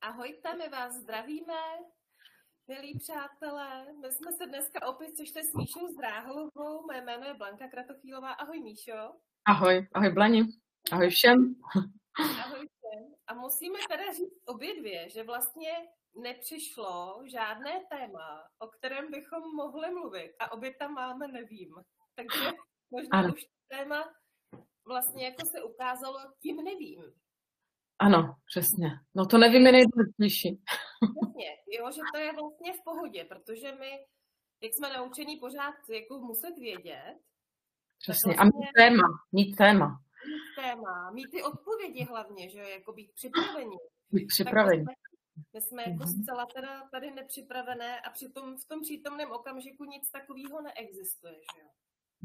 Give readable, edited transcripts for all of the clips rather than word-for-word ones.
Ahojte, my vás zdravíme, milí přátelé. My jsme se dneska opět sešli s Míšou Zdráhalovou. Moje jméno je Blanka Kratochvílová. Ahoj, Míšo. Ahoj Blani. Ahoj všem. Ahoj všem. A musíme teda říct obě dvě, že vlastně nepřišlo žádné téma, o kterém bychom mohli mluvit. A obě tam máme nevím. Takže možná už téma vlastně jako se ukázalo, tím nevím. Ano, přesně. No to nevím, je nejdůležitější. Přesně, jo, že to je vlastně v pohodě, protože my, jak jsme naučení pořád jako muset vědět. Přesně, vlastně a mít téma. Mít ty odpovědi hlavně, že jako být připraveni. Být připraveni. My jsme jako zcela teda tady nepřipravené a přitom v tom přítomném okamžiku nic takového neexistuje, že jo.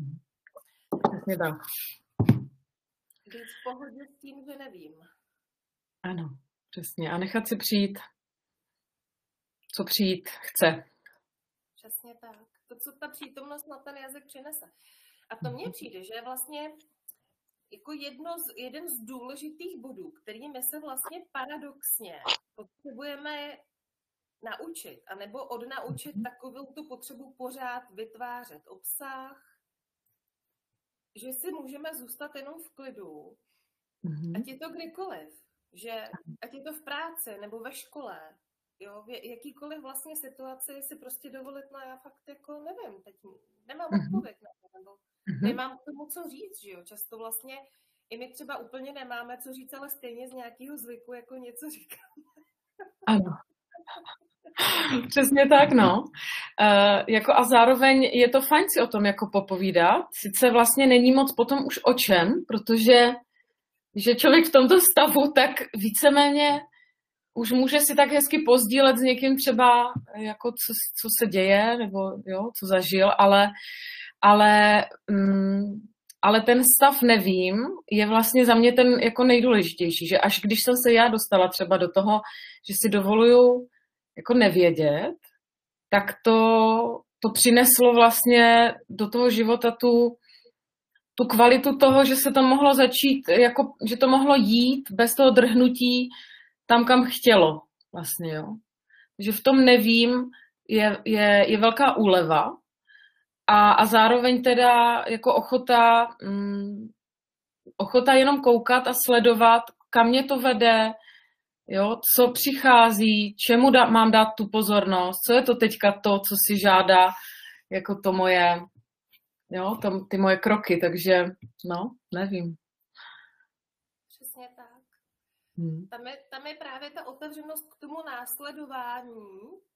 Přesně tak. Být v pohodě s tím, že nevím. Ano, přesně. A nechat si přijít, co přijít chce. Přesně tak. To, co ta přítomnost na ten jazyk přinese. A to mně přijde, že je vlastně jako jeden z důležitých bodů, kterými se vlastně paradoxně potřebujeme naučit, anebo odnaučit takovou tu potřebu pořád vytvářet obsah, že si můžeme zůstat jenom v klidu, ať je to kdykoliv, že ať je to v práci nebo ve škole, jo, v jakýkoliv vlastně situaci si prostě dovolit, no já fakt jako nevím, teď nemám odpověď na to, nebo nemám k tomu co říct, že jo, často vlastně i my třeba úplně nemáme co říct, ale stejně z nějakého zvyku jako něco říkáme. Ano. Přesně tak, no. Jako a zároveň je to fajn si o tom jako popovídat. Sice vlastně není moc potom už o čem, protože že člověk v tomto stavu tak víceméně už může si tak hezky pozdílet s někým třeba, jako co se děje, nebo jo, co zažil, ale ten stav nevím, je vlastně za mě ten jako nejdůležitější, že až když jsem se já dostala třeba do toho, že si dovoluju jako nevědět, tak to přineslo vlastně do toho života tu kvalitu toho, že se to mohlo začít, jako, že to mohlo jít bez toho drhnutí tam, kam chtělo vlastně, jo. Že v tom nevím je velká úleva a zároveň teda jako ochota jenom koukat a sledovat, kam mě to vede, jo, co přichází, čemu mám dát tu pozornost, co je to teďka to, co si žádá jako to moje, jo, ty moje kroky, takže no, nevím. Přesně tak. Tam je právě ta otevřenost k tomu následování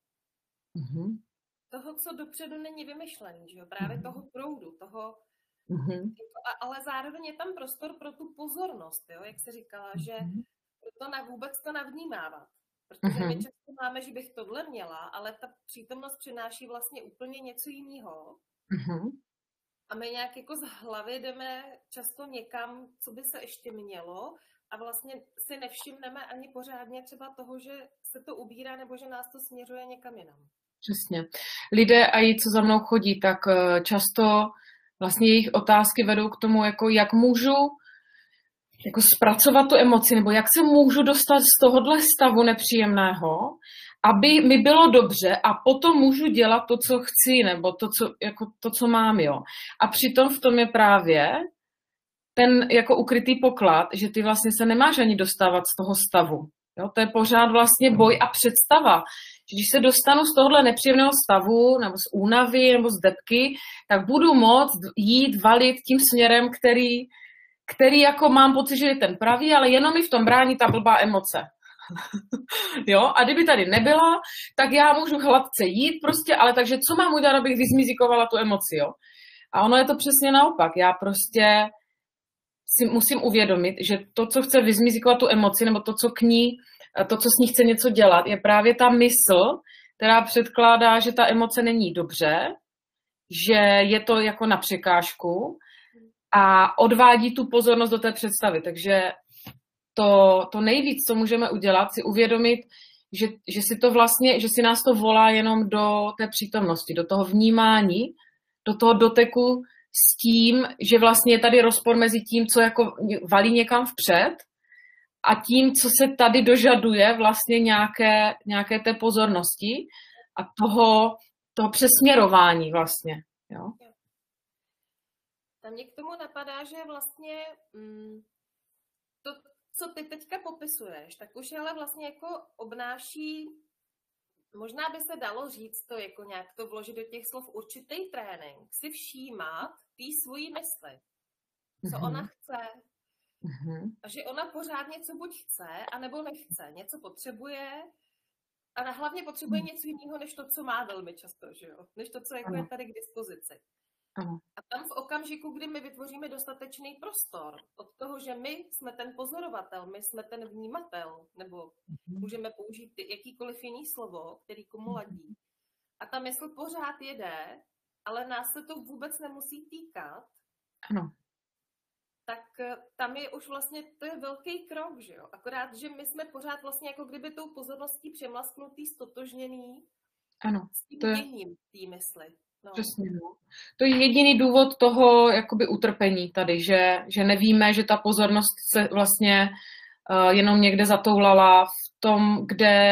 toho, co dopředu není vymyšlený, že jo? Právě toho proudu, toho, ale zároveň je tam prostor pro tu pozornost, jo? Jak jsi říkala, že vůbec to navnímávat. Protože my často máme, že bych tohle měla, ale ta přítomnost přináší vlastně úplně něco jiného. A my nějak jako z hlavy jdeme často někam, co by se ještě mělo, a vlastně si nevšimneme ani pořádně třeba toho, že se to ubírá nebo že nás to směřuje někam jinam. Přesně. Lidé, a i co za mnou chodí, tak často vlastně jejich otázky vedou k tomu, jako jak můžu jako zpracovat tu emoci, nebo jak se můžu dostat z tohohle stavu nepříjemného, aby mi bylo dobře a potom můžu dělat to, co chci, nebo to, co mám, jo. A přitom v tom je právě ten jako ukrytý poklad, že ty vlastně se nemáš ani dostávat z toho stavu. Jo? To je pořád vlastně boj a představa. Že když se dostanu z tohohle nepříjemného stavu, nebo z únavy, nebo z depky, tak budu moct jít, valit tím směrem, který jako mám pocit, že je ten pravý, ale jenom mi v tom brání ta blbá emoce. Jo? A kdyby tady nebyla, tak já můžu hladce jít prostě, ale takže co mám udělat, abych vyzmizikovala tu emoci, jo? A ono je to přesně naopak. Já prostě si musím uvědomit, že to, co chce vyzmizikovat tu emoci, nebo to, co s ní chce něco dělat, je právě ta mysl, která předkládá, že ta emoce není dobře, že je to jako na překážku a odvádí tu pozornost do té představy. Takže to nejvíc, co můžeme udělat, si uvědomit, že si to vlastně, že si nás to volá jenom do té přítomnosti, do toho vnímání, do toho doteku s tím, že vlastně je tady rozpor mezi tím, co jako valí někam vpřed a tím, co se tady dožaduje vlastně nějaké té pozornosti a toho přesměrování vlastně. Jo? Tam mě k tomu napadá, že vlastně to, co ty teďka popisuješ, tak už ale vlastně jako obnáší, možná by se dalo říct to, jako nějak to vložit do těch slov, určitý trénink, si všímat té svojí mysli, co ona chce. A že ona pořád něco buď chce, anebo nechce. Něco potřebuje a hlavně potřebuje něco jiného, než to, co má velmi často, že jo? Než to, co jako je tady k dispozici. A tam v okamžiku, kdy my vytvoříme dostatečný prostor od toho, že my jsme ten pozorovatel, my jsme ten vnímatel, nebo můžeme použít jakýkoliv jiný slovo, který komu ladí. A ta mysl pořád jede, ale nás se to vůbec nemusí týkat. Ano. Tak tam je už vlastně, to je velký krok, že jo? Akorát, že my jsme pořád vlastně jako kdyby tou pozorností přemlasknutý, stotožněný s tím děním té mysli. No. Přesně, no. To je jediný důvod toho jakoby utrpení tady, že nevíme, že ta pozornost se vlastně jenom někde zatoulala v tom,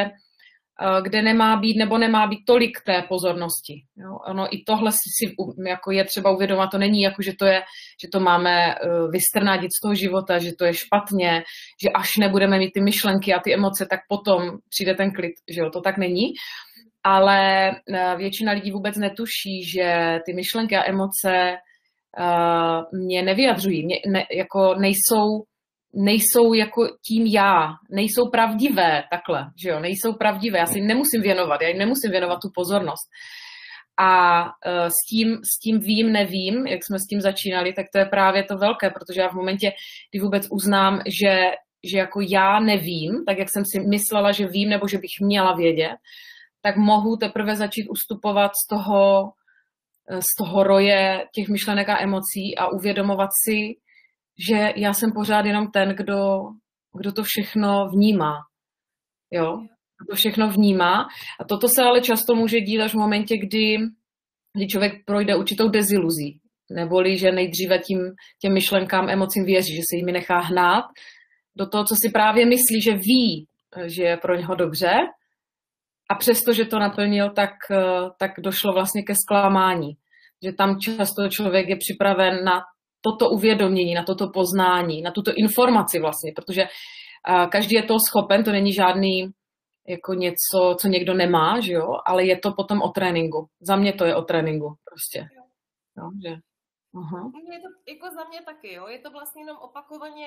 kde nemá být nebo nemá být tolik té pozornosti. Jo? Ono i tohle si jako je třeba uvědomit, to není jako, že to máme vystrnadit z toho života, že to je špatně, že až nebudeme mít ty myšlenky a ty emoce, tak potom přijde ten klid, že jo, to tak není. Ale většina lidí vůbec netuší, že ty myšlenky a emoce mě nevyjadřují, jako nejsou jako tím já, nejsou pravdivé takhle, že jo, nejsou pravdivé, já si nemusím věnovat tu pozornost. A s tím vím, nevím, jak jsme s tím začínali, tak to je právě to velké, protože já v momentě, kdy vůbec uznám, že jako já nevím, tak jak jsem si myslela, že vím, nebo že bych měla vědět, tak mohu teprve začít ustupovat z toho roje těch myšlenek a emocí a uvědomovat si, že já jsem pořád jenom ten, kdo to všechno vnímá. Jo? To všechno vnímá. A toto se ale často může dít až v momentě, kdy člověk projde určitou deziluzí. Neboli, že nejdříve těm myšlenkám, emocím věří, že se jimi nechá hnát do toho, co si právě myslí, že ví, že je pro něho dobře. A přesto, že to naplnil, tak došlo vlastně ke zklamání. Že tam často člověk je připraven na toto uvědomění, na toto poznání, na tuto informaci vlastně, protože každý je toho schopen, to není žádný jako něco, co někdo nemá, že jo, ale je to potom o tréninku. Za mě to je o tréninku prostě. Jo, že... Je to jako za mě taky, jo, je to vlastně jenom opakovaně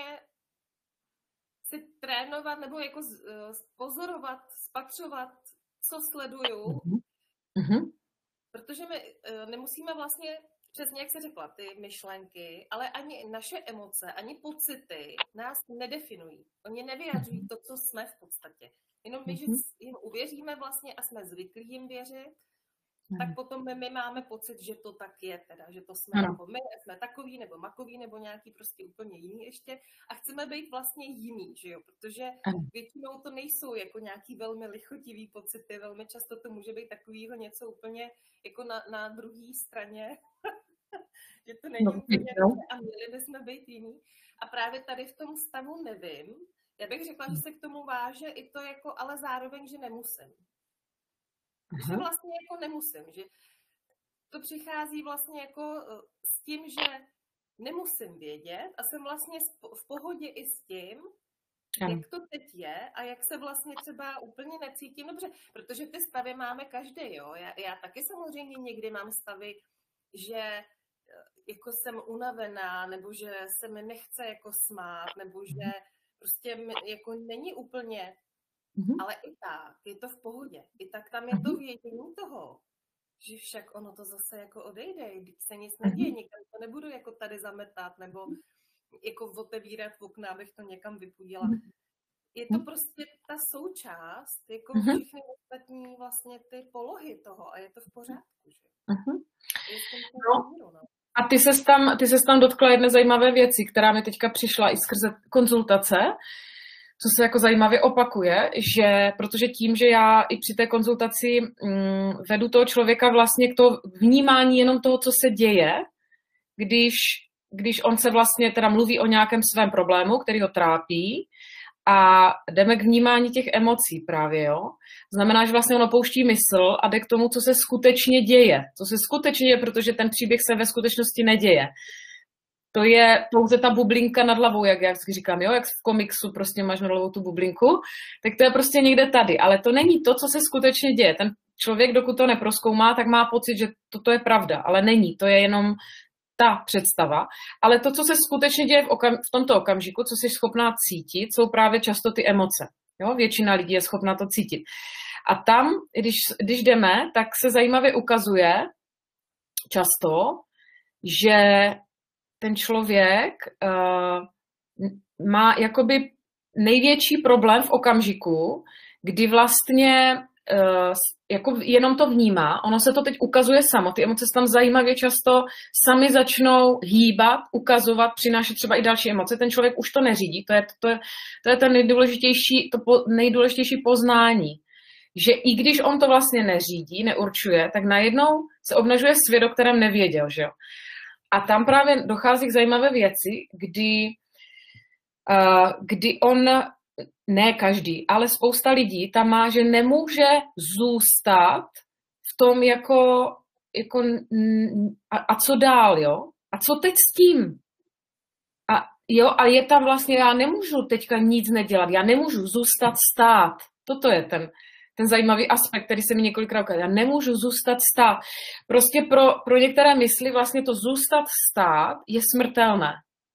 si trénovat nebo jako pozorovat, spatřovat, co sleduju, protože my nemusíme vlastně, přesně jak jsi řekla, ty myšlenky, ale ani naše emoce, ani pocity nás nedefinují. Oni nevyjadřují to, co jsme v podstatě. Jenom my, že jim uvěříme vlastně a jsme zvyklí jim věřit, tak potom my máme pocit, že to tak je teda, že to jsme jako my, jsme takový nebo makový nebo nějaký prostě úplně jiný ještě a chceme být vlastně jiný, že jo, protože většinou to nejsou jako nějaký velmi lichotivý pocity, velmi často to může být takovýho něco úplně jako na druhé straně, že to není úplně a měli bychom být jiný a právě tady v tom stavu nevím, já bych řekla, že se k tomu váže i to jako, ale zároveň, že nemusím. Že vlastně jako nemusím, že to přichází vlastně jako s tím, že nemusím vědět a jsem vlastně v pohodě i s tím, jak to teď je a jak se vlastně třeba úplně necítím dobře, protože ty stavy máme každý, jo. Já taky samozřejmě někdy mám stavy, že jako jsem unavená, nebo že se mi nechce jako smát, nebo že prostě jako není úplně. Ale i tak, je to v pohodě. I tak tam je to vědění toho, že však ono to zase jako odejde, když se nic neděje, nikam to nebudu jako tady zametat, nebo jako otevírat okna, abych to někam vypudila. Je to prostě ta součást, jako všechny ostatní vlastně ty polohy toho a je to v pořádku, že? A ty ses tam dotkla jedné zajímavé věci, která mi teďka přišla i skrze konzultace, co se jako zajímavě opakuje, že protože tím, že já i při té konzultaci vedu toho člověka vlastně k to vnímání jenom toho, co se děje, když on se vlastně teda mluví o nějakém svém problému, který ho trápí a jdeme k vnímání těch emocí právě, jo. Znamená, že vlastně on opouští mysl a jde k tomu, co se skutečně děje. Co se skutečně děje, protože ten příběh se ve skutečnosti neděje. To je pouze ta bublinka nad hlavou, jak já vždycky říkám, jo, jak v komiksu prostě máš nad hlavou tu bublinku, tak to je prostě někde tady, ale to není to, co se skutečně děje. Ten člověk, dokud to neprozkoumá, tak má pocit, že toto je pravda, ale není, to je jenom ta představa. Ale to, co se skutečně děje v tomto okamžiku, co jsi schopná cítit, jsou právě často ty emoce. Jo? Většina lidí je schopná to cítit. A tam, když jdeme, tak se zajímavě ukazuje často, že ten člověk má jakoby největší problém v okamžiku, kdy vlastně jako jenom to vnímá, ono se to teď ukazuje samo, ty emoce se tam zajímavě často sami začnou hýbat, ukazovat, přinášet třeba i další emoce, ten člověk už to neřídí, to je ten nejdůležitější poznání, že i když on to vlastně neřídí, neurčuje, tak najednou se obnažuje svět, o kterém nevěděl, že jo. A tam právě dochází k zajímavé věci, kdy on, ne každý, ale spousta lidí tam má, že nemůže zůstat v tom jako a co dál, jo? A co teď s tím? A je tam vlastně, já nemůžu teďka nic nedělat, já nemůžu zůstat stát. Toto je ten zajímavý aspekt, který se mi několikrát ukázal. Já nemůžu zůstat stát. Prostě pro některé mysli vlastně to zůstat stát je smrtelné.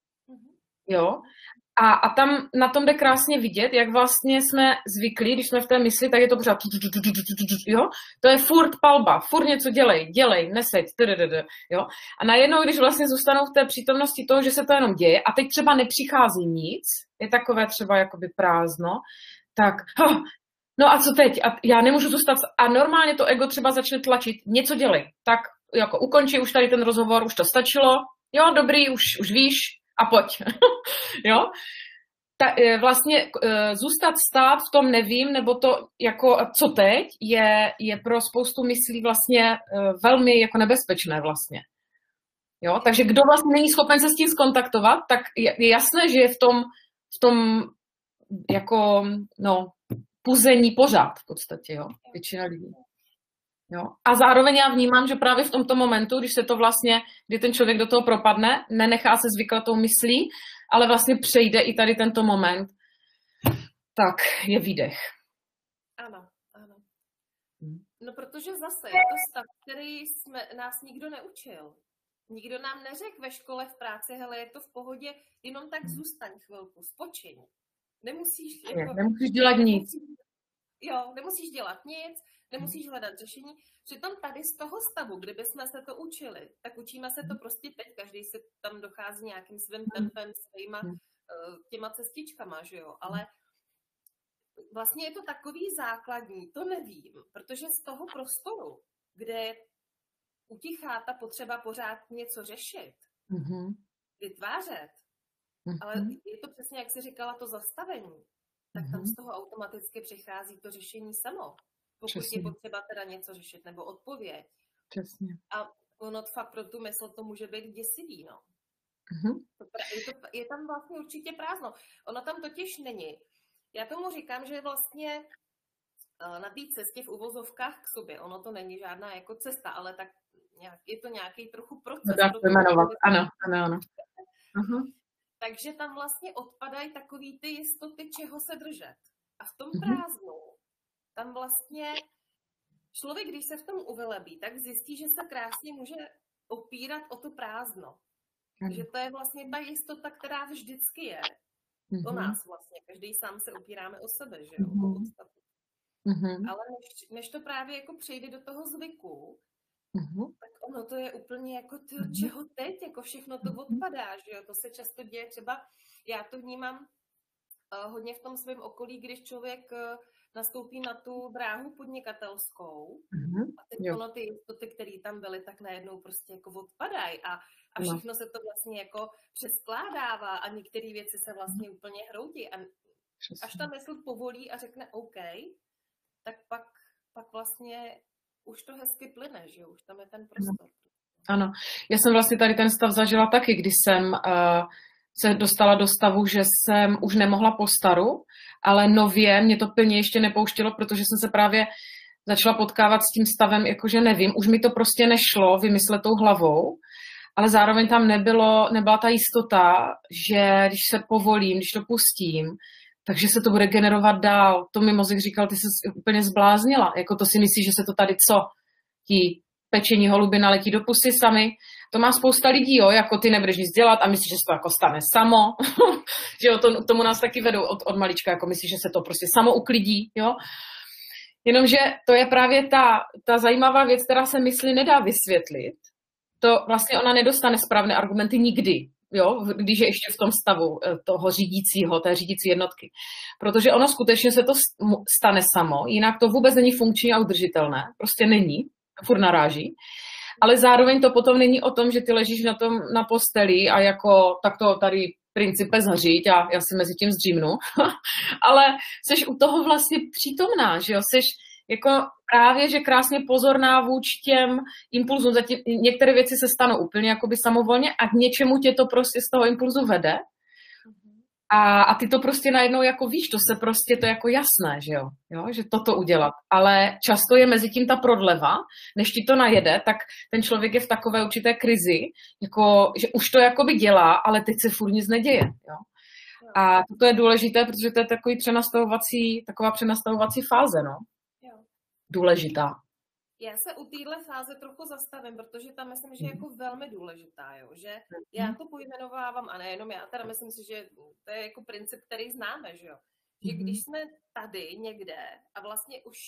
Jo? A tam na tom jde krásně vidět, jak vlastně jsme zvyklí, když jsme v té mysli, tak je to pořád, jo? To je furt palba, furt něco dělej, neseď, jo? A najednou, když vlastně zůstanou v té přítomnosti toho, že se to jenom děje a teď třeba nepřichází nic, je takové třeba jakoby prázdno, tak no a co teď? A já nemůžu zůstat. A normálně to ego třeba začne tlačit. Něco dělej. Tak jako ukončí už tady ten rozhovor, už to stačilo. Jo, dobrý, už víš a pojď. Jo? Vlastně zůstat stát v tom nevím, nebo to jako co teď, je pro spoustu myslí vlastně velmi jako nebezpečné vlastně. Jo? Takže kdo vlastně není schopen se s tím skontaktovat, tak je jasné, že je v tom jako, no, puzení pořád v podstatě, jo, většina lidí. Jo. A zároveň já vnímám, že právě v tomto momentu, když se to vlastně, kdy ten člověk do toho propadne, nenechá se zvyklat tou myslí, ale vlastně přejde i tady tento moment, tak je výdech. Ano. No protože zase je to stav, který nás nikdo neučil. Nikdo nám neřekl ve škole, v práci, hele, je to v pohodě, jenom tak zůstaň chvilku, spočiň. Nemusíš dělat nic. Nemusíš dělat nic, nemusíš hledat řešení. Přitom tady z toho stavu, kdyby jsme se to učili, tak učíme se to prostě teď, každý se tam dochází nějakým svým tempem, svýma těma cestičkama, že jo, ale vlastně je to takový základní, to nevím, protože z toho prostoru, kde utichá ta potřeba pořád něco řešit, vytvářet, ale je to přesně, jak jsi říkala, to zastavení, tak tam z toho automaticky přichází to řešení samo. Pokud je potřeba teda něco řešit, nebo odpověď. Přesně. A ono fakt pro tu mysl to může být děsivý, no. Je tam vlastně určitě prázdno. Ono tam totiž není. Já tomu říkám, že vlastně na té cestě v uvozovkách k sobě, ono to není žádná jako cesta, ale tak je to nějaký trochu proces. Dá to jmenovat, ano. Takže tam vlastně odpadají takový ty jistoty, čeho se držet. A v tom prázdnu, tam vlastně člověk, když se v tom uvelebí, tak zjistí, že se krásně může opírat o to prázdno. Že to je vlastně ta jistota, která vždycky je. O nás vlastně. Každý sám se opíráme o sebe, že jo? Ale než to právě jako přejde do toho zvyku, tak ono to je úplně jako čeho teď, jako všechno to odpadá, že jo? To se často děje třeba, já to vnímám hodně v tom svém okolí, když člověk nastoupí na tu dráhu podnikatelskou a teď ono ty jistoty, které tam byly, tak najednou prostě jako odpadají a všechno se to vlastně jako přeskládává a některé věci se vlastně úplně hroutí a až ta mysl povolí a řekne OK, tak pak vlastně už to hezky plyne, že už tam je ten prostor. Ano, já jsem vlastně tady ten stav zažila taky, když jsem se dostala do stavu, že jsem už nemohla po staru, ale nově mě to plně ještě nepouštělo, protože jsem se právě začala potkávat s tím stavem, jakože nevím, už mi to prostě nešlo vymyslet tou hlavou, ale zároveň tam nebyla ta jistota, že když se povolím, když to pustím, takže se to bude generovat dál. To mi mozek říkal, ty jsi úplně zbláznila, jako to si myslíš, že se to tady co? Ti pečení holuby naletí do pusy sami. To má spousta lidí, jo, jako ty nebudeš nic dělat a myslíš, že se to jako stane samo. Že jo, tomu nás taky vedou od malička, jako myslíš, že se to prostě samo uklidí, jo. Jenomže to je právě ta zajímavá věc, která se mysli nedá vysvětlit. To vlastně ona nedostane správné argumenty nikdy, jo, když je ještě v tom stavu toho řídícího, té řídící jednotky. Protože ono skutečně se to stane samo, jinak to vůbec není funkční a udržitelné, prostě není, furt naráží. Ale zároveň to potom není o tom, že ty ležíš na posteli a jako tak to tady principe zaříď a já si mezi tím zdřímnu, ale seš u toho vlastně přítomná, že jo, seš jako právě, že krásně pozorná vůči těm impulzům. Zatím některé věci se stanou úplně jakoby samovolně a k něčemu tě to prostě z toho impulzu vede. A ty to prostě najednou jako víš, to je jako jasné, že jo, že toto udělat. Ale často je mezi tím ta prodleva, než ti to najede, tak ten člověk je v takové určité krizi, jako, že už to jakoby dělá, ale teď se furt nic neděje, jo. A to je důležité, protože to je taková přenastavovací fáze, no. Důležitá. Já se u téhle fáze trochu zastavím, protože tam myslím, že je jako velmi důležitá, jo? Že já to pojmenovávám, a nejenom já, teda myslím si, že to je jako princip, který známe, že jo? Že když jsme tady někde a vlastně už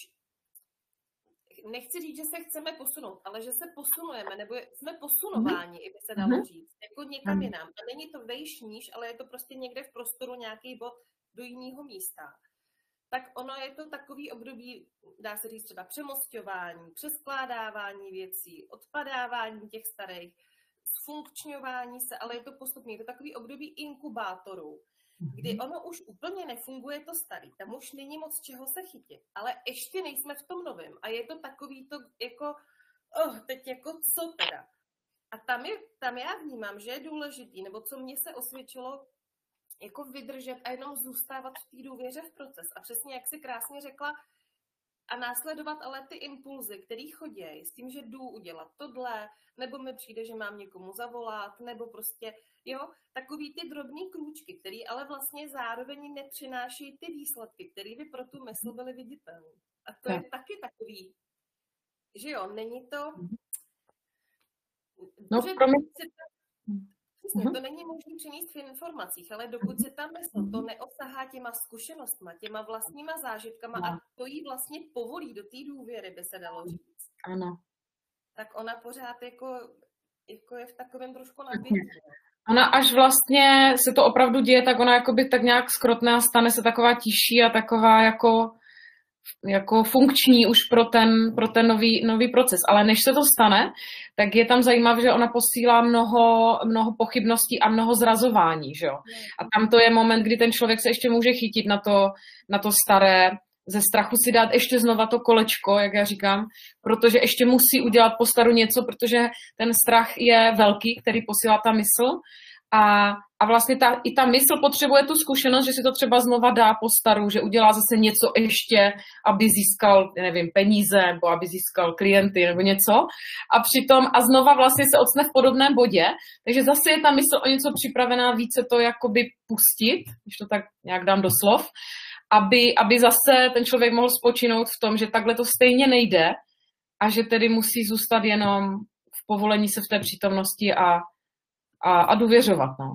nechci říct, že se chceme posunout, ale že se posunujeme, nebo jsme posunováni, i by se dalo říct, jako někam jinam. A není to vejš níž, ale je to prostě někde v prostoru nějaký bod do jiného místa. Tak ono je to takový období, dá se říct třeba přemosťování, přeskládávání věcí, odpadávání těch starých, zfunkčňování se, ale je to postupně. Je to takový období inkubátorů, kdy ono už úplně nefunguje to starý, tam už není moc čeho se chytit, ale ještě nejsme v tom novém a je to takový to jako, teď jako co teda. A tam já vnímám, že je důležitý, nebo co mně se osvědčilo, jako vydržet a jenom zůstávat v té důvěře v proces. A přesně, jak si krásně řekla, a následovat ale ty impulzy, který chodí, s tím, že jdu udělat tohle, nebo mi přijde, že mám někomu zavolat, nebo prostě, jo, takový ty drobný krůčky, který ale vlastně zároveň nepřináší ty výsledky, které by pro tu mysl byly viditelné. A to je taky takový, že jo, není to... No, pro mě... To není možné přenést v informacích, ale dokud se ta mysl to neobsahá těma zkušenostma, těma vlastníma zážitkama a to jí vlastně povolí do té důvěry, by se dalo říct. Ano. Tak ona pořád jako je v takovém trošku napětí. Ona až vlastně se to opravdu děje, tak ona jakoby tak nějak skrotná, stane se taková tižší a taková jako funkční už pro ten nový proces. Ale než se to stane, tak je tam zajímavé, že ona posílá mnoho pochybností a mnoho zrazování, že jo. A tam to je moment, kdy ten člověk se ještě může chytit na to staré, ze strachu si dát ještě znova to kolečko, jak já říkám, protože ještě musí udělat po staru něco, protože ten strach je velký, který posílá ta mysl. A vlastně i ta mysl potřebuje tu zkušenost, že si to třeba znova dá po staru, že udělá zase něco ještě, aby získal, nevím, peníze, nebo aby získal klienty, nebo něco. A znova vlastně se ocne v podobném bodě, takže zase je ta mysl o něco připravená více to jakoby pustit, když to tak nějak dám do slov, aby zase ten člověk mohl spočinout v tom, že takhle to stejně nejde a že tedy musí zůstat jenom v povolení se v té přítomnosti a důvěřovat, no.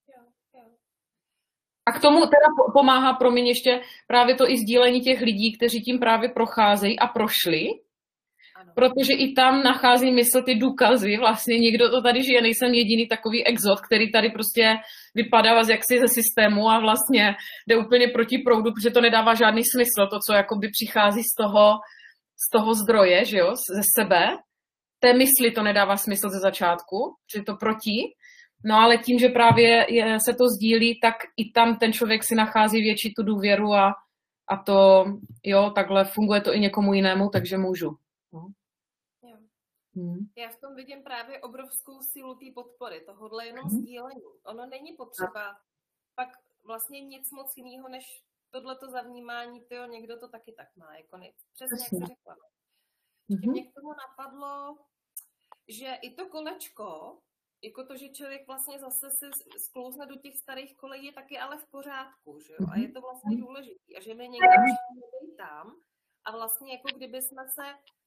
A k tomu teda pomáhá pro mě ještě právě to i sdílení těch lidí, kteří tím právě procházejí a prošli, protože i tam nachází mysl ty důkazy, vlastně někdo to tady žije, nejsem jediný takový exot, který tady prostě vypadá jaksi ze systému a vlastně jde úplně proti proudu, protože to nedává žádný smysl, to, co jakoby přichází z toho zdroje, že jo, ze sebe, té mysli to nedává smysl ze začátku, že je to proti. No ale tím, že právě se to sdílí, tak i tam ten člověk si nachází větší tu důvěru a to, jo, takhle funguje to i někomu jinému, takže můžu. No. Já v tom vidím právě obrovskou sílu té podpory, tohohle jenom sdílení. Ono není potřeba pak vlastně nic moc jiného, než tohleto zavnímání, tyjo, někdo to taky tak má, jako přesně jak jsi řekla. Mě k tomu napadlo, že i to kolečko, jako to, že člověk vlastně zase se sklouzne do těch starých kolejí, je taky ale v pořádku, že jo? A je to vlastně důležitý. A že my někdo všichni tam a vlastně jako kdyby jsme se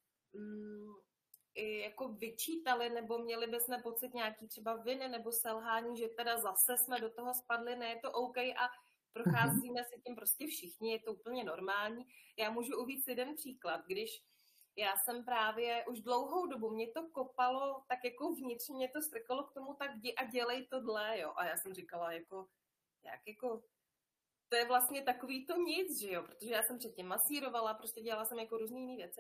jako vyčítali, nebo měli bychom pocit nějaký třeba viny nebo selhání, že teda zase jsme do toho spadli, ne, je to OK a procházíme si tím prostě všichni, je to úplně normální. Já můžu uvést jeden příklad, když já jsem právě už dlouhou dobu, mě to kopalo, tak jako vnitřně mě to strkalo k tomu, tak jdi a dělej tohle, jo. A já jsem říkala, jako, jak jako, to je vlastně takový to nic, že jo, protože já jsem předtím masírovala, prostě dělala jsem jako různý jiný věci.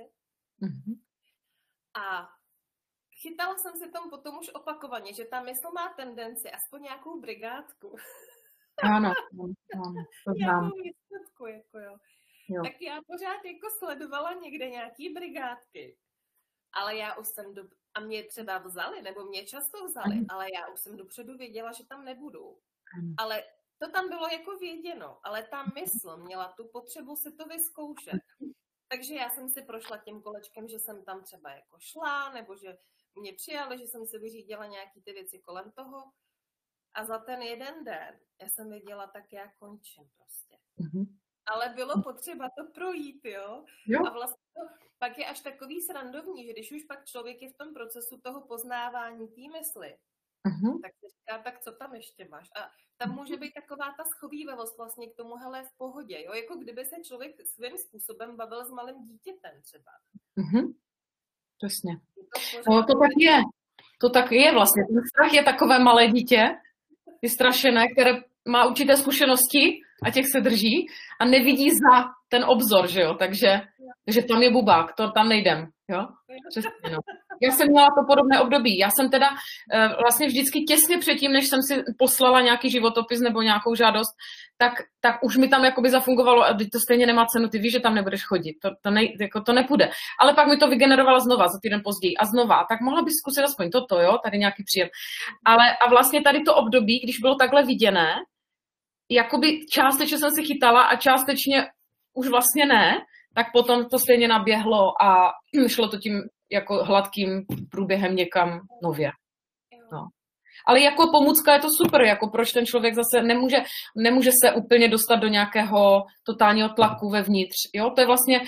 A chytala jsem si tom potom už opakovaně, že ta mysl má tendenci aspoň nějakou brigádku. Ano, to znám. Nějakou výsledku, jako jo. Tak já pořád jako sledovala někde nějaký brigádky, ale já už jsem a mě třeba vzali, nebo mě často vzali, ale já už jsem dopředu věděla, že tam nebudu. Ale to tam bylo jako věděno, ale ta mysl měla tu potřebu si to vyzkoušet. Takže já jsem si prošla tím kolečkem, že jsem tam třeba jako šla, nebo že mě přijali, že jsem si vyřídila nějaký ty věci kolem toho. A za ten jeden den já jsem věděla, tak já končím prostě. Ale bylo potřeba to projít, jo? A vlastně to pak je až takový srandovní, že když už pak člověk je v tom procesu toho poznávání té mysli, tak se říká, tak co tam ještě máš? A tam může být taková ta schovývavost vlastně k tomu, hele, v pohodě, jo? Jako kdyby se člověk svým způsobem bavil s malým dítětem třeba. Přesně. No, to tak je. To tak je vlastně. Ten strach je takové malé dítě, vystrašené, které má určité zkušenosti a těch se drží a nevidí za ten obzor, že jo, takže tam je bubák, to tam nejdem, jo. Přesně, no. Já jsem měla to podobné období. Já jsem teda vlastně vždycky těsně předtím, než jsem si poslala nějaký životopis nebo nějakou žádost, tak už mi tam jakoby zafungovalo, a to stejně nemá cenu, ty víš, že tam nebudeš chodit, to nepůjde. Ale pak mi to vygenerovalo znova, za týden později a znova, tak mohla bys zkusit aspoň toto, jo, tady nějaký příjem. A vlastně tady to období, když bylo takhle viděné, jakoby částečně jsem si chytala a částečně už vlastně ne, tak potom to stejně naběhlo a šlo to tím jako hladkým průběhem někam nově. No. Ale jako pomůcka je to super, jako proč ten člověk zase nemůže se úplně dostat do nějakého totálního tlaku vevnitř. Jo? To je vlastně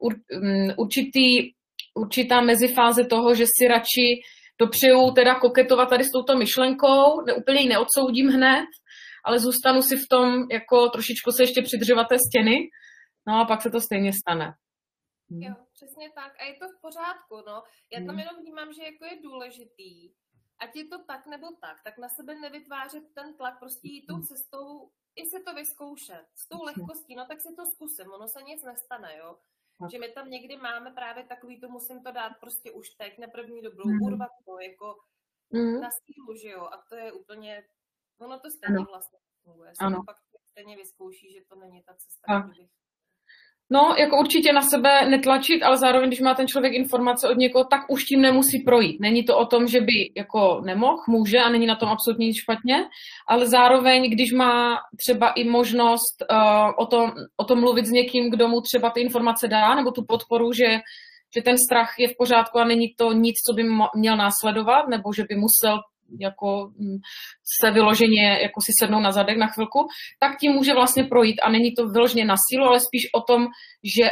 určitá mezifáze toho, že si radši dopřeju teda koketovat tady s touto myšlenkou, úplně ji neodsoudím hned, ale zůstanu si v tom, jako trošičku se ještě přidržovat té stěny, no a pak se to stejně stane. Jo, přesně tak. A je to v pořádku, no. Já tam jenom vnímám, že jako je důležitý, ať je to tak nebo tak na sebe nevytvářet ten tlak, prostě jít tou cestou, i se to vyzkoušet, s tou lehkostí, no tak si to zkusím, ono se nic nestane, jo. Že my tam někdy máme právě takový, to musím to dát prostě už teď, na první dobrou, urvat to, jako na sílu, že jo, a to je úplně, ono to stejně vlastně funguje, se to pak stejně vyzkouší, že to není ta cesta, No, jako určitě na sebe netlačit, ale zároveň, když má ten člověk informace od někoho, tak už tím nemusí projít. Není to o tom, že by jako nemohl, může a není na tom absolutně nic špatně, ale zároveň, když má třeba i možnost o tom mluvit s někým, kdo mu třeba ty informace dá, nebo tu podporu, že ten strach je v pořádku a není to nic, co by měl následovat, nebo že by musel jako se vyloženě jako si sednou na zadek na chvilku, tak tím může vlastně projít a není to vyloženě na sílu, ale spíš o tom, že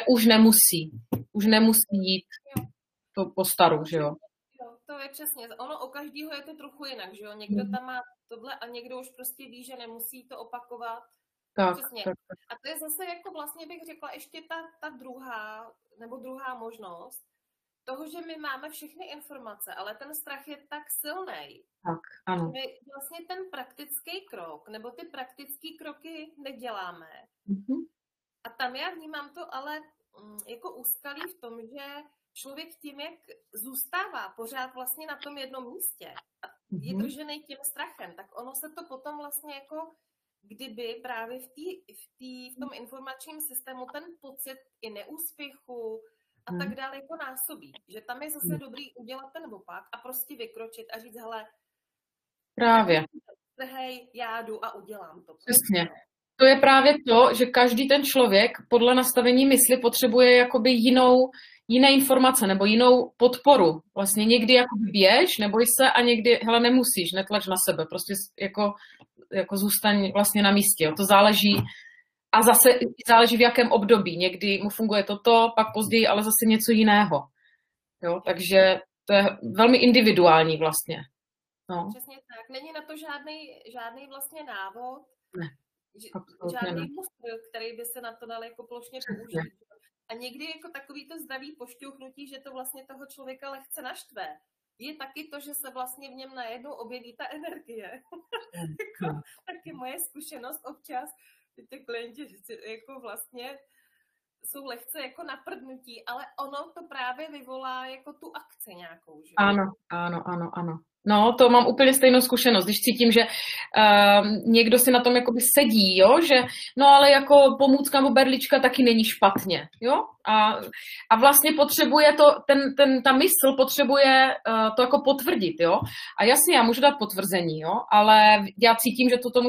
už nemusí jít to po staru, že jo. To je přesně, ono u každého je to trochu jinak, že jo, někdo tam má tohle a někdo už prostě ví, že nemusí to opakovat. Tak. A to je zase jako vlastně bych řekla ještě ta druhá možnost, toho, že my máme všechny informace, ale ten strach je tak silný. Tak, ano. My vlastně ten praktický krok, nebo ty praktické kroky neděláme. A tam já vnímám to ale jako úskalí v tom, že člověk tím, jak zůstává pořád vlastně na tom jednom místě a je držený tím strachem, tak ono se to potom vlastně jako kdyby právě v tom informačním systému ten pocit i neúspěchu a tak dále jako násobí. Že tam je zase dobrý udělat ten opak a prostě vykročit a říct, hele, právě. Hej, já jdu a udělám to. Přesně. To je právě to, že každý ten člověk podle nastavení mysli potřebuje jakoby jiné informace nebo jinou podporu. Vlastně někdy jakoby běž, neboj se a někdy, hele, nemusíš, netlač na sebe, prostě jako zůstaň vlastně na místě. Jo. To záleží a zase záleží v jakém období. Někdy mu funguje toto, pak později, ale zase něco jiného. Jo, takže to je velmi individuální vlastně. No. Přesně tak. Není na to žádný vlastně návod, Ne, žádný mustr, který by se na to dal jako plošně použít. A někdy jako takový to zdravý pošťouchnutí, že to vlastně toho člověka lehce naštve, je taky to, že se vlastně v něm najednou objeví ta energie. Taky moje zkušenost občas, že ty klienti jako vlastně jsou lehce jako naprdnutí, ale ono to právě vyvolá jako tu akci nějakou, že? Ano. No, to mám úplně stejnou zkušenost, když cítím, že někdo si na tom jakoby sedí, jo, že no ale jako pomůcka nebo berlička taky není špatně, jo, a vlastně potřebuje to, ta mysl potřebuje to jako potvrdit, jo, a jasně, já můžu dát potvrzení, jo, ale já cítím, že to tomu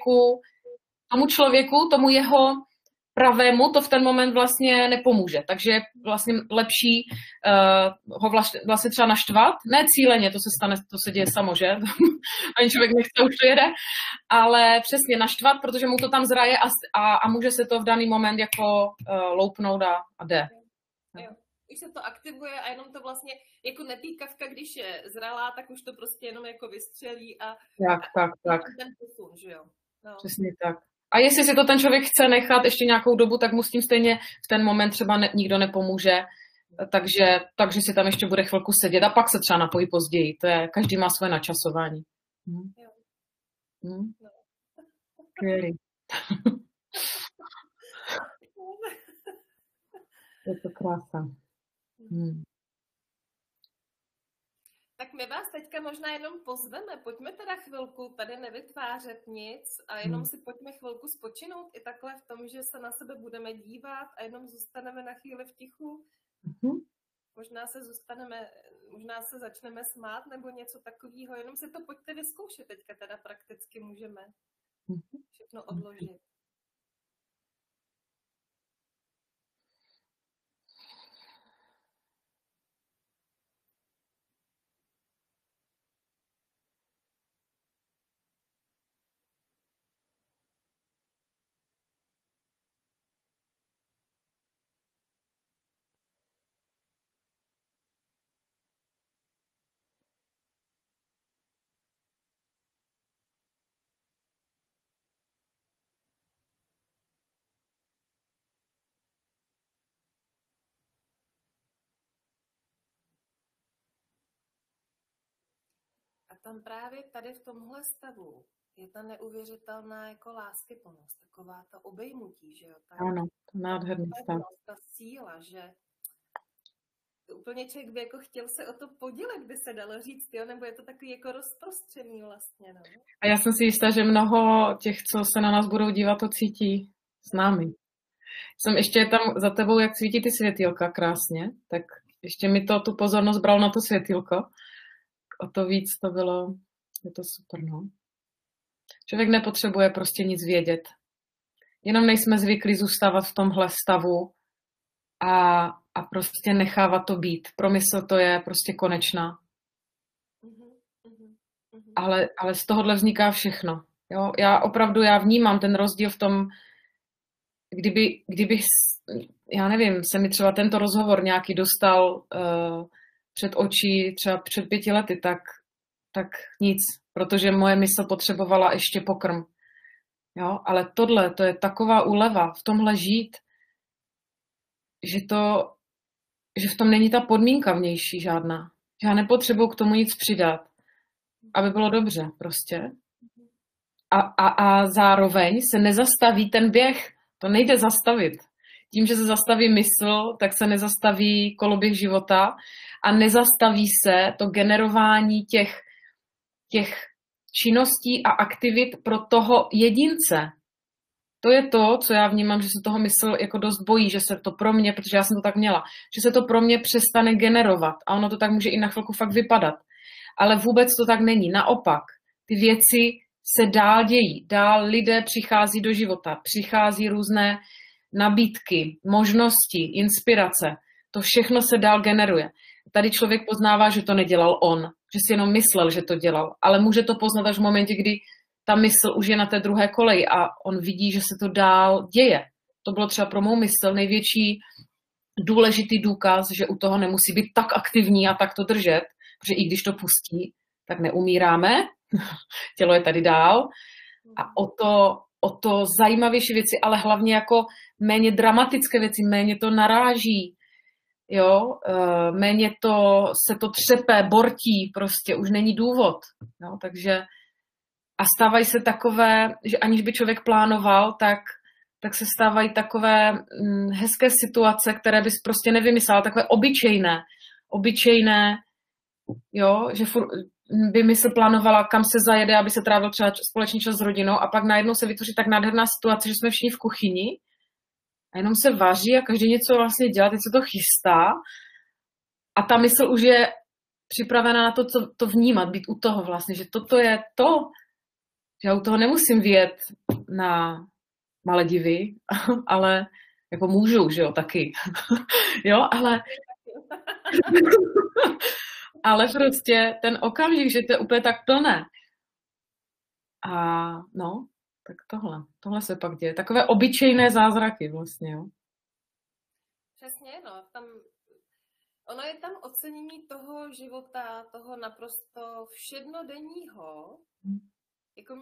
člověku, tomu jeho pravému to v ten moment vlastně nepomůže. Takže je vlastně lepší ho vlastně třeba naštvat. Ne cíleně, to se stane, to se děje samo, že? Ani člověk nechce, už to jede. Ale přesně naštvat, protože mu to tam zraje a může se to v daný moment jako loupnout a jde. Jo. Když se to aktivuje a jenom to vlastně, jako nepíkavka, když je zralá, tak už to prostě jenom jako vystřelí a tak. Ten posun, že jo? No. Přesně tak. A jestli si to ten člověk chce nechat ještě nějakou dobu, tak mu s tím stejně v ten moment třeba nikdo nepomůže, takže si tam ještě bude chvilku sedět a pak se třeba napojí později. Každý má svoje načasování. Skvělý. Je to krása. Tak my vás teďka možná jenom pozveme. Pojďme teda chvilku tady nevytvářet nic a jenom si pojďme chvilku spočinout i takhle v tom, že se na sebe budeme dívat a jenom zůstaneme na chvíli v tichu. Možná se začneme smát nebo něco takového. Jenom si to pojďte vyzkoušet teďka teda prakticky můžeme všechno odložit. A tam právě tady v tomhle stavu je ta neuvěřitelná jako láskyplnost, taková ta obejmutí, že jo? Ano, to nádherný stav. Ta síla, že úplně člověk by jako chtěl se o to podělit, by se dalo říct, jo? Nebo je to takový jako rozprostřený vlastně, no? A já jsem si jistá, že mnoho těch, co se na nás budou dívat, to cítí s námi. Jsem ještě tam za tebou, jak svítí ty světýlka krásně, tak ještě mi to tu pozornost bral na to světýlko. O to víc to bylo, je to super, no. Člověk nepotřebuje prostě nic vědět. Jenom nejsme zvyklí zůstávat v tomhle stavu a prostě nechávat to být. Pro mysl to je prostě konečná. Ale z tohohle vzniká všechno. Jo? Já vnímám ten rozdíl v tom, kdybych, já nevím, se mi třeba tento rozhovor nějaký dostal před oči třeba před 5 lety, tak nic, protože moje mysl potřebovala ještě pokrm. Jo? Ale tohle, to je taková úleva, v tomhle žít, že v tom není ta podmínka vnější žádná. Že já nepotřebuji k tomu nic přidat, aby bylo dobře prostě. A zároveň se nezastaví ten běh. To nejde zastavit. Tím, že se zastaví mysl, tak se nezastaví koloběh života a nezastaví se to generování těch činností a aktivit pro toho jedince. To je to, co já vnímám, že se toho mysl jako dost bojí, že se to pro mě, protože já jsem to tak měla, že se to pro mě přestane generovat a ono to tak může i na chvilku fakt vypadat. Ale vůbec to tak není. Naopak, ty věci se dál dějí, dál lidé přichází do života, přichází různé nabídky, možnosti, inspirace. To všechno se dál generuje. Tady člověk poznává, že to nedělal on, že si jenom myslel, že to dělal, ale může to poznat až v momentě, kdy ta mysl už je na té druhé koleji a on vidí, že se to dál děje. To bylo třeba pro mou mysl největší důležitý důkaz, že u toho nemusí být tak aktivní a tak to držet, protože i když to pustí, tak neumíráme, tělo je tady dál a o to zajímavější věci, ale hlavně jako méně dramatické věci, méně to naráží, jo, méně se to třepe, bortí, prostě už není důvod, jo, takže a stávají se takové, že aniž by člověk plánoval, tak se stávají takové hezké situace, které bys prostě nevymyslel, takové obyčejné, jo, že by mysl plánovala, kam se zajede, aby se trávil třeba společný čas s rodinou a pak najednou se vytvoří tak nádherná situace, že jsme všichni v kuchyni a jenom se vaří a každý něco vlastně dělá, teď se to chystá a ta mysl už je připravena na to vnímat, být u toho vlastně, že toto je to, že já u toho nemusím vyjet na Maledivy, ale jako můžu, že jo, taky. Jo, ale prostě ten okamžik, že to je úplně tak plné. A no, tak tohle se pak děje. Takové obyčejné zázraky vlastně, jo. Přesně, no, ono je tam ocenění toho života, toho naprosto všednodenního. Jako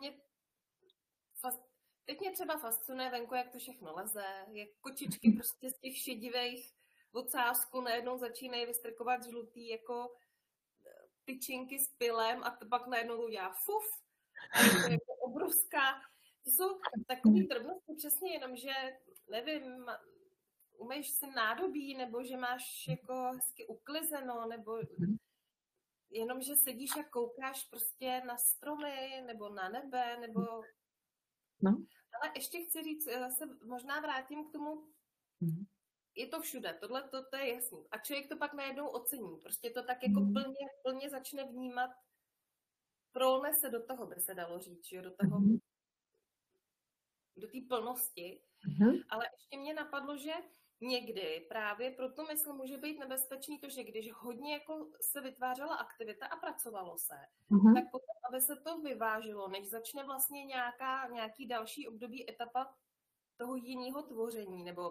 teď mě třeba fascinuje venku, jak to všechno leze, jak kočičky prostě z těch šedivých ocásku najednou začínají vystrkovat žlutý jako tyčinky s pilem a to pak najednou to udělá fuf a je to jako obrovská. To jsou takový drobnosti přesně, jenom že nevím, umejš si nádobí, nebo že máš jako hezky uklizeno, nebo jenom, že sedíš a koukáš prostě na stromy, nebo na nebe, nebo... No. Ale ještě chci říct, se možná vrátím k tomu, je to všude, tohle to je jasný. A člověk to pak najednou ocení, prostě to tak jako plně začne vnímat, prolne se do toho, by se dalo říct, jo, do toho, do té plnosti. Ale ještě mě napadlo, že někdy právě pro tu mysl může být nebezpečný to, že když hodně jako se vytvářela aktivita a pracovalo se, tak potom, aby se to vyvážilo, než začne vlastně nějaký další období, etapa toho jiného tvoření, nebo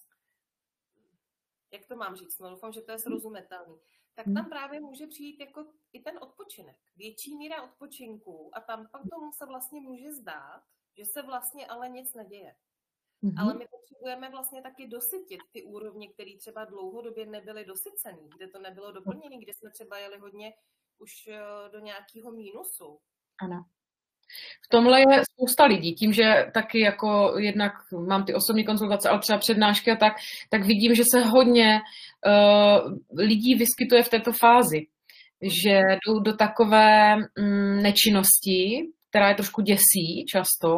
jak to mám říct, no doufám, že to je srozumitelný, tak tam právě může přijít jako i ten odpočinek, větší míra odpočinku a tam pak tomu se vlastně může zdát, že se vlastně ale nic neděje. Ale my potřebujeme vlastně taky dosytit ty úrovně, které třeba dlouhodobě nebyly dosycený, kde to nebylo doplněné, kde jsme třeba jeli hodně už do nějakého mínusu. Ano. V tomhle je spousta lidí, tím, že taky jako jednak mám ty osobní konzultace, ale třeba přednášky a tak vidím, že se hodně lidí vyskytuje v této fázi, že jdou do takové nečinnosti, která je trošku děsí často,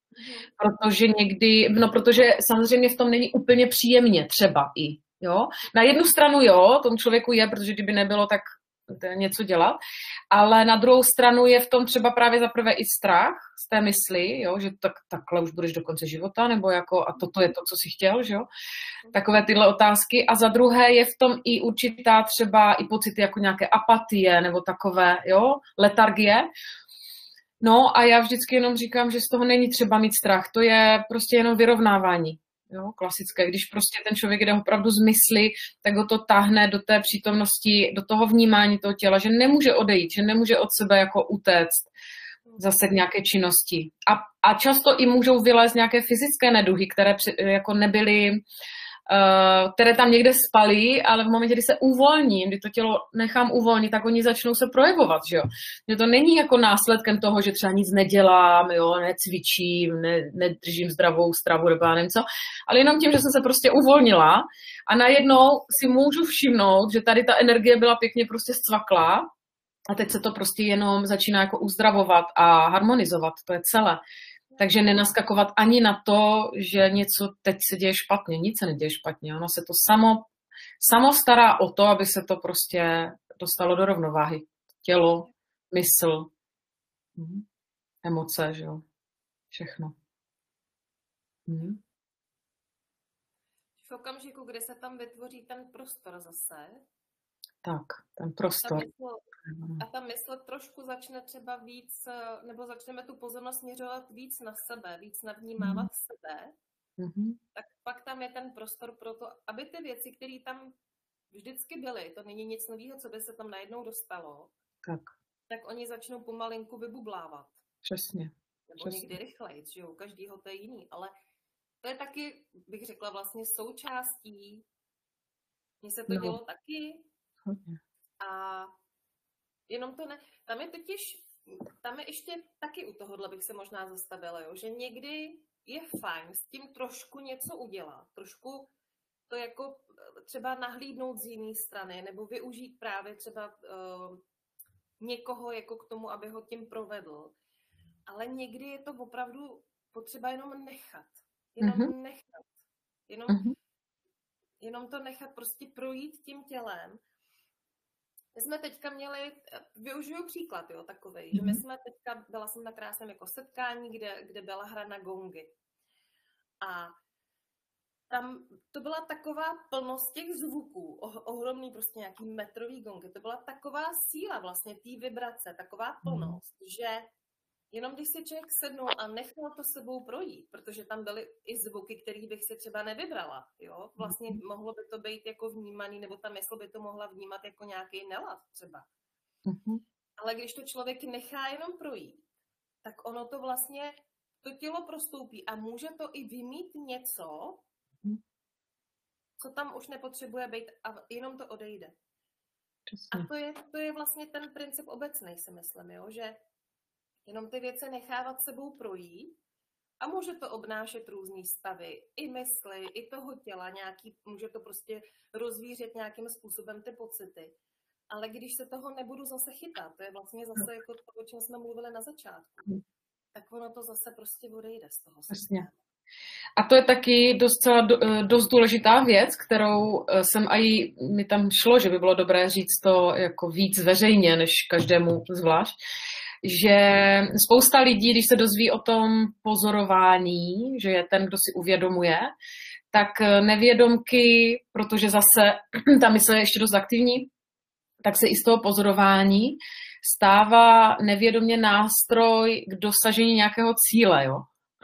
protože samozřejmě v tom není úplně příjemně třeba i, jo. Na jednu stranu jo, tomu člověku je, protože kdyby nebylo, tak něco dělat, ale na druhou stranu je v tom třeba právě zaprvé i strach z té mysli, jo, že takhle už budeš do konce života, nebo jako a toto je to, co jsi chtěl, že jo, takové tyhle otázky a za druhé je v tom i určitá třeba i pocity jako nějaké apatie, nebo takové, jo, letargie. No a já vždycky jenom říkám, že z toho není třeba mít strach, to je prostě jenom vyrovnávání, jo, klasické. Když prostě ten člověk jde opravdu z mysli, tak ho to táhne do té přítomnosti, do toho vnímání toho těla, že nemůže odejít, že nemůže od sebe jako utéct zase k nějaké činnosti. A často i můžou vylézt nějaké fyzické neduhy, které jako nebyly, které tam někde spaly, ale v momentě, kdy se uvolní, kdy to tělo nechám uvolnit, tak oni začnou se projevovat, že jo. Že to není jako následkem toho, že třeba nic nedělám, jo, necvičím, nedržím zdravou stravu, nebo já nevím co, ale jenom tím, že jsem se prostě uvolnila a najednou si můžu všimnout, že tady ta energie byla pěkně prostě zcvaklá a teď se to prostě jenom začíná jako uzdravovat a harmonizovat, to je celé. Takže nenaskakovat ani na to, že něco teď se děje špatně. Nic se neděje špatně. Ono se to samo stará o to, aby se to prostě dostalo do rovnováhy. Tělo, mysl, emoce, že jo. Všechno. V okamžiku, kdy se tam vytvoří ten prostor zase, tak, ten prostor. Ta mysl trošku začne třeba víc, nebo začneme tu pozornost směřovat víc na sebe, víc navnímávat sebe, tak pak tam je ten prostor pro to, aby ty věci, které tam vždycky byly, to není nic nového, co by se tam najednou dostalo, tak oni začnou pomalinku vybublávat. Přesně. Nebo někdy rychleji, že jo, u každýho to je jiný, ale to je taky, bych řekla, vlastně součástí, mně se to dělo taky a jenom to ne, tam je ještě taky u tohohle bych se možná zastavila, jo, že někdy je fajn s tím trošku něco udělat, trošku to jako třeba nahlídnout z jiné strany, nebo využít právě třeba někoho jako k tomu, aby ho tím provedl. Ale někdy je to opravdu potřeba jenom nechat. Jenom to nechat prostě projít tím tělem. My jsme teďka měli, využiju příklad, jo, takovej, že my jsme teďka, byla jsem na krásném jako setkání, kde byla hra na gongy. A tam to byla taková plnost těch zvuků, ohromný prostě nějaký metrový gongy, to byla taková síla vlastně té vibrace, taková plnost, že jenom když si člověk sednul a nechal to sebou projít, protože tam byly i zvuky, které bych si třeba nevybrala, jo, vlastně mohlo by to být jako vnímaný, nebo ta mysl by to mohla vnímat jako nějaký nelad třeba. Ale když to člověk nechá jenom projít, tak ono to vlastně, to tělo prostoupí a může to i vymít něco, co tam už nepotřebuje být a jenom to odejde. A to je vlastně ten princip obecný, si myslím, jo, že jenom ty věci nechávat sebou projít a může to obnášet různý stavy, i mysli, i toho těla, může to prostě rozvířet nějakým způsobem ty pocity. Ale když se toho nebudu zase chytat, to je vlastně zase jako to, o čem jsme mluvili na začátku, tak ono to zase prostě odejde z toho. Vlastně. A to je taky dost důležitá věc, kterou jsem i mi tam šlo, že by bylo dobré říct to jako víc veřejně, než každému zvlášť, že spousta lidí, když se dozví o tom pozorování, že je ten, kdo si uvědomuje, tak nevědomky, protože zase ta mysl je ještě dost aktivní, tak se i z toho pozorování stává nevědomě nástroj k dosažení nějakého cíle, jo.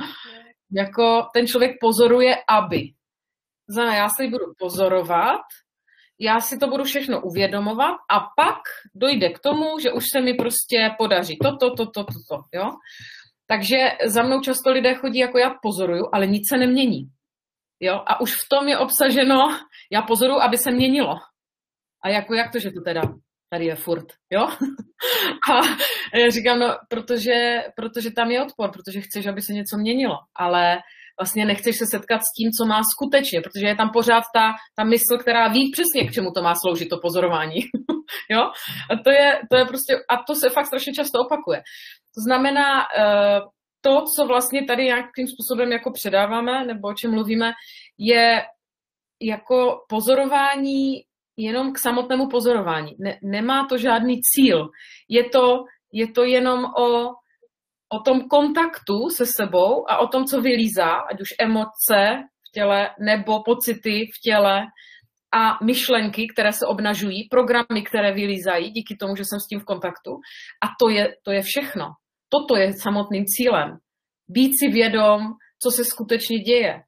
Jako ten člověk pozoruje, aby. Já si budu pozorovat, já si to budu všechno uvědomovat a pak dojde k tomu, že už se mi prostě podaří toto, jo. Takže za mnou často lidé chodí, jako já pozoruju, ale nic se nemění. Jo, a už v tom je obsaženo, já pozoruju, aby se měnilo. A jako jak to, že to teda tady je furt, jo? A já říkám, no, protože tam je odpor, protože chceš, aby se něco měnilo, ale vlastně nechceš se setkat s tím, co má skutečně, protože je tam pořád ta mysl, která ví přesně, k čemu to má sloužit, to pozorování, jo? A to je prostě, a to se fakt strašně často opakuje. To znamená, to, co vlastně tady nějakým způsobem jako předáváme, nebo o čem mluvíme, je jako pozorování jenom k samotnému pozorování. Nemá to žádný cíl. Je to jenom o tom kontaktu se sebou a o tom, co vylízá, ať už emoce v těle, nebo pocity v těle a myšlenky, které se obnažují, programy, které vylízají díky tomu, že jsem s tím v kontaktu. A to je všechno. Toto je samotným cílem. Být si vědom, co se skutečně děje,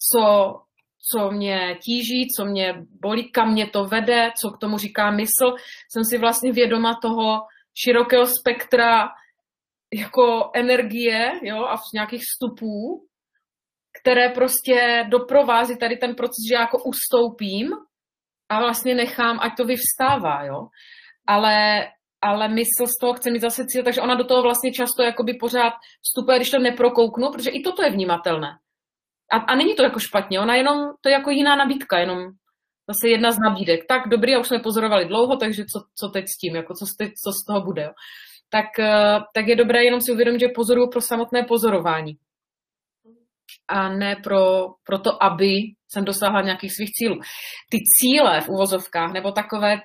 co mě tíží, co mě bolí, kam mě to vede, co k tomu říká mysl. Jsem si vlastně vědoma toho širokého spektra jako energie, jo, a nějakých vstupů, které prostě doprovází tady ten proces, že já jako ustoupím a vlastně nechám, ať to vyvstává, jo. Ale mysl z toho chce mít zase cíl, takže ona do toho vlastně často jakoby pořád vstupuje, když to neprokouknu, protože i toto je vnímatelné. A není to jako špatně, ona jenom, to je jako jiná nabídka, jenom zase jedna z nabídek. Tak dobrý, a už jsme pozorovali dlouho, takže co teď s tím, jako co z toho bude, jo. Tak je dobré jenom si uvědomit, že pozoruju pro samotné pozorování. a ne pro to, aby jsem dosáhla nějakých svých cílů. Ty cíle v uvozovkách, nebo takové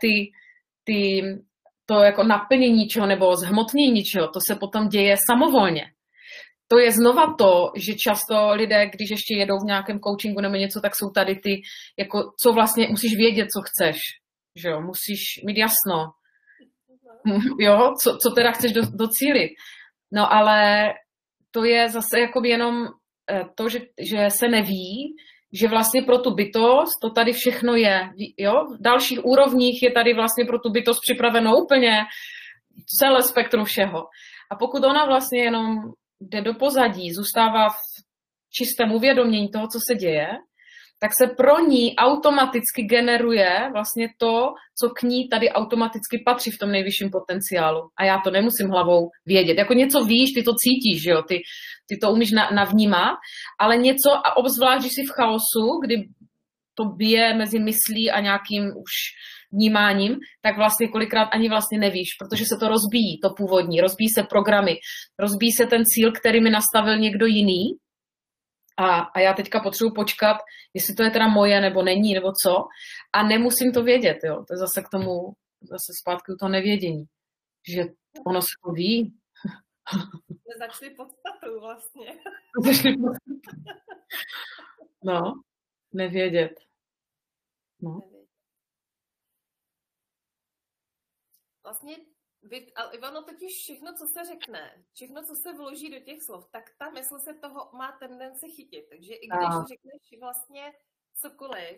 to jako naplnění něčeho nebo zhmotnění něčeho, to se potom děje samovolně. To je znova to, že často lidé, když ještě jedou v nějakém coachingu nebo něco, tak jsou tady ty, jako, co vlastně musíš vědět, co chceš. Že jo? Musíš mít jasno. Jo? Co teda chceš docílit. No ale to je zase jako jenom to, že se neví, že vlastně pro tu bytost to tady všechno je. Jo? V dalších úrovních je tady vlastně pro tu bytost připraveno úplně celé spektrum všeho. A pokud ona vlastně jenom jde do pozadí, zůstává v čistém uvědomění toho, co se děje, tak se pro ní automaticky generuje vlastně to, co k ní tady automaticky patří v tom nejvyšším potenciálu. A já to nemusím hlavou vědět. Jako něco víš, ty to cítíš, že jo? Ty to umíš navnímat, ale něco, a obzvlášť, když jsi v chaosu, kdy to bije mezi myslí a nějakým už vnímáním, tak vlastně kolikrát ani vlastně nevíš, protože se to rozbíjí, to původní, rozbíjí se programy, rozbíjí se ten cíl, který mi nastavil někdo jiný a já teďka potřebuji počkat, jestli to je teda moje, nebo není, nebo co, a nemusím to vědět, jo, to je zase k tomu, zase zpátky to nevědění, že ono se to ví. Začali podstatu vlastně. No, nevědět. No. Vlastně, ale ono totiž všechno, co se řekne, všechno, co se vloží do těch slov, tak ta mysl se toho má tendenci chytit. Takže i když řekneš vlastně cokoliv,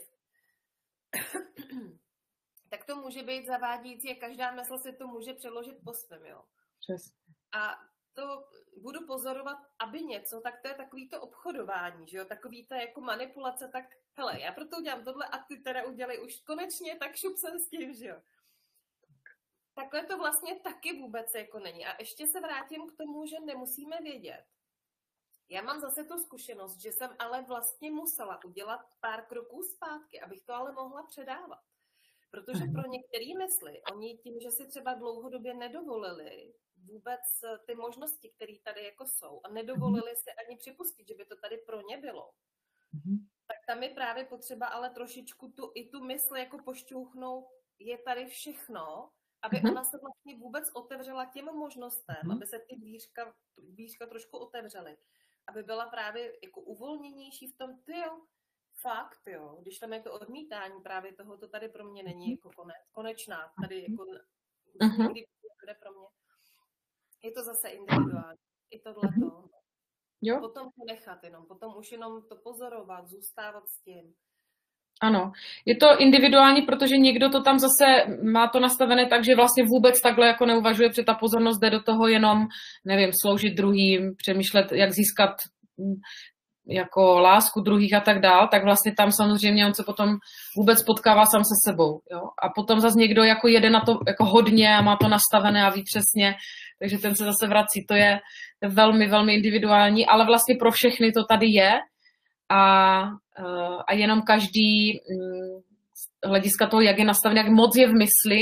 tak to může být zavádějící a každá mysl si to může přeložit po svém, jo. Přesně. A to budu pozorovat, aby něco, tak to je takový to obchodování, že jo, takový to jako manipulace, tak hele, já proto udělám tohle a ty teda udělej už konečně, tak šup jsem s tím, že jo. Takhle to vlastně taky vůbec jako není. A ještě se vrátím k tomu, že nemusíme vědět. Já mám zase tu zkušenost, že jsem ale vlastně musela udělat pár kroků zpátky, abych to ale mohla předávat. Protože pro některé mysli, oni tím, že si třeba dlouhodobě nedovolili vůbec ty možnosti, které tady jako jsou a nedovolili si ani připustit, že by to tady pro ně bylo, tak tam je právě potřeba ale trošičku i tu mysl jako pošťouchnout, je tady všechno, aby ona se vlastně vůbec otevřela těm možnostem, aby se ty dvířka trošku otevřely, aby byla právě jako uvolněnější v tom, fakt, jo, když tam je to odmítání právě toho, to tady pro mě není jako konečná, tady jako nikdy bude pro mě. Je to zase individuální, i tohleto. Jo. Potom to nechat jenom, potom už jenom to pozorovat, zůstávat s tím. Ano, je to individuální, protože někdo to tam zase má to nastavené tak, že vlastně vůbec takhle jako neuvažuje, protože ta pozornost jde do toho jenom, nevím, sloužit druhým, přemýšlet, jak získat jako lásku druhých a tak dál, tak vlastně tam samozřejmě on se potom vůbec potkává sám se sebou. Jo? A potom zase někdo jako jede na to jako hodně a má to nastavené a ví přesně, takže ten se zase vrací. To je velmi, velmi individuální, ale vlastně pro všechny to tady je a jenom každý z hlediska toho, jak je nastavený, jak moc je v mysli,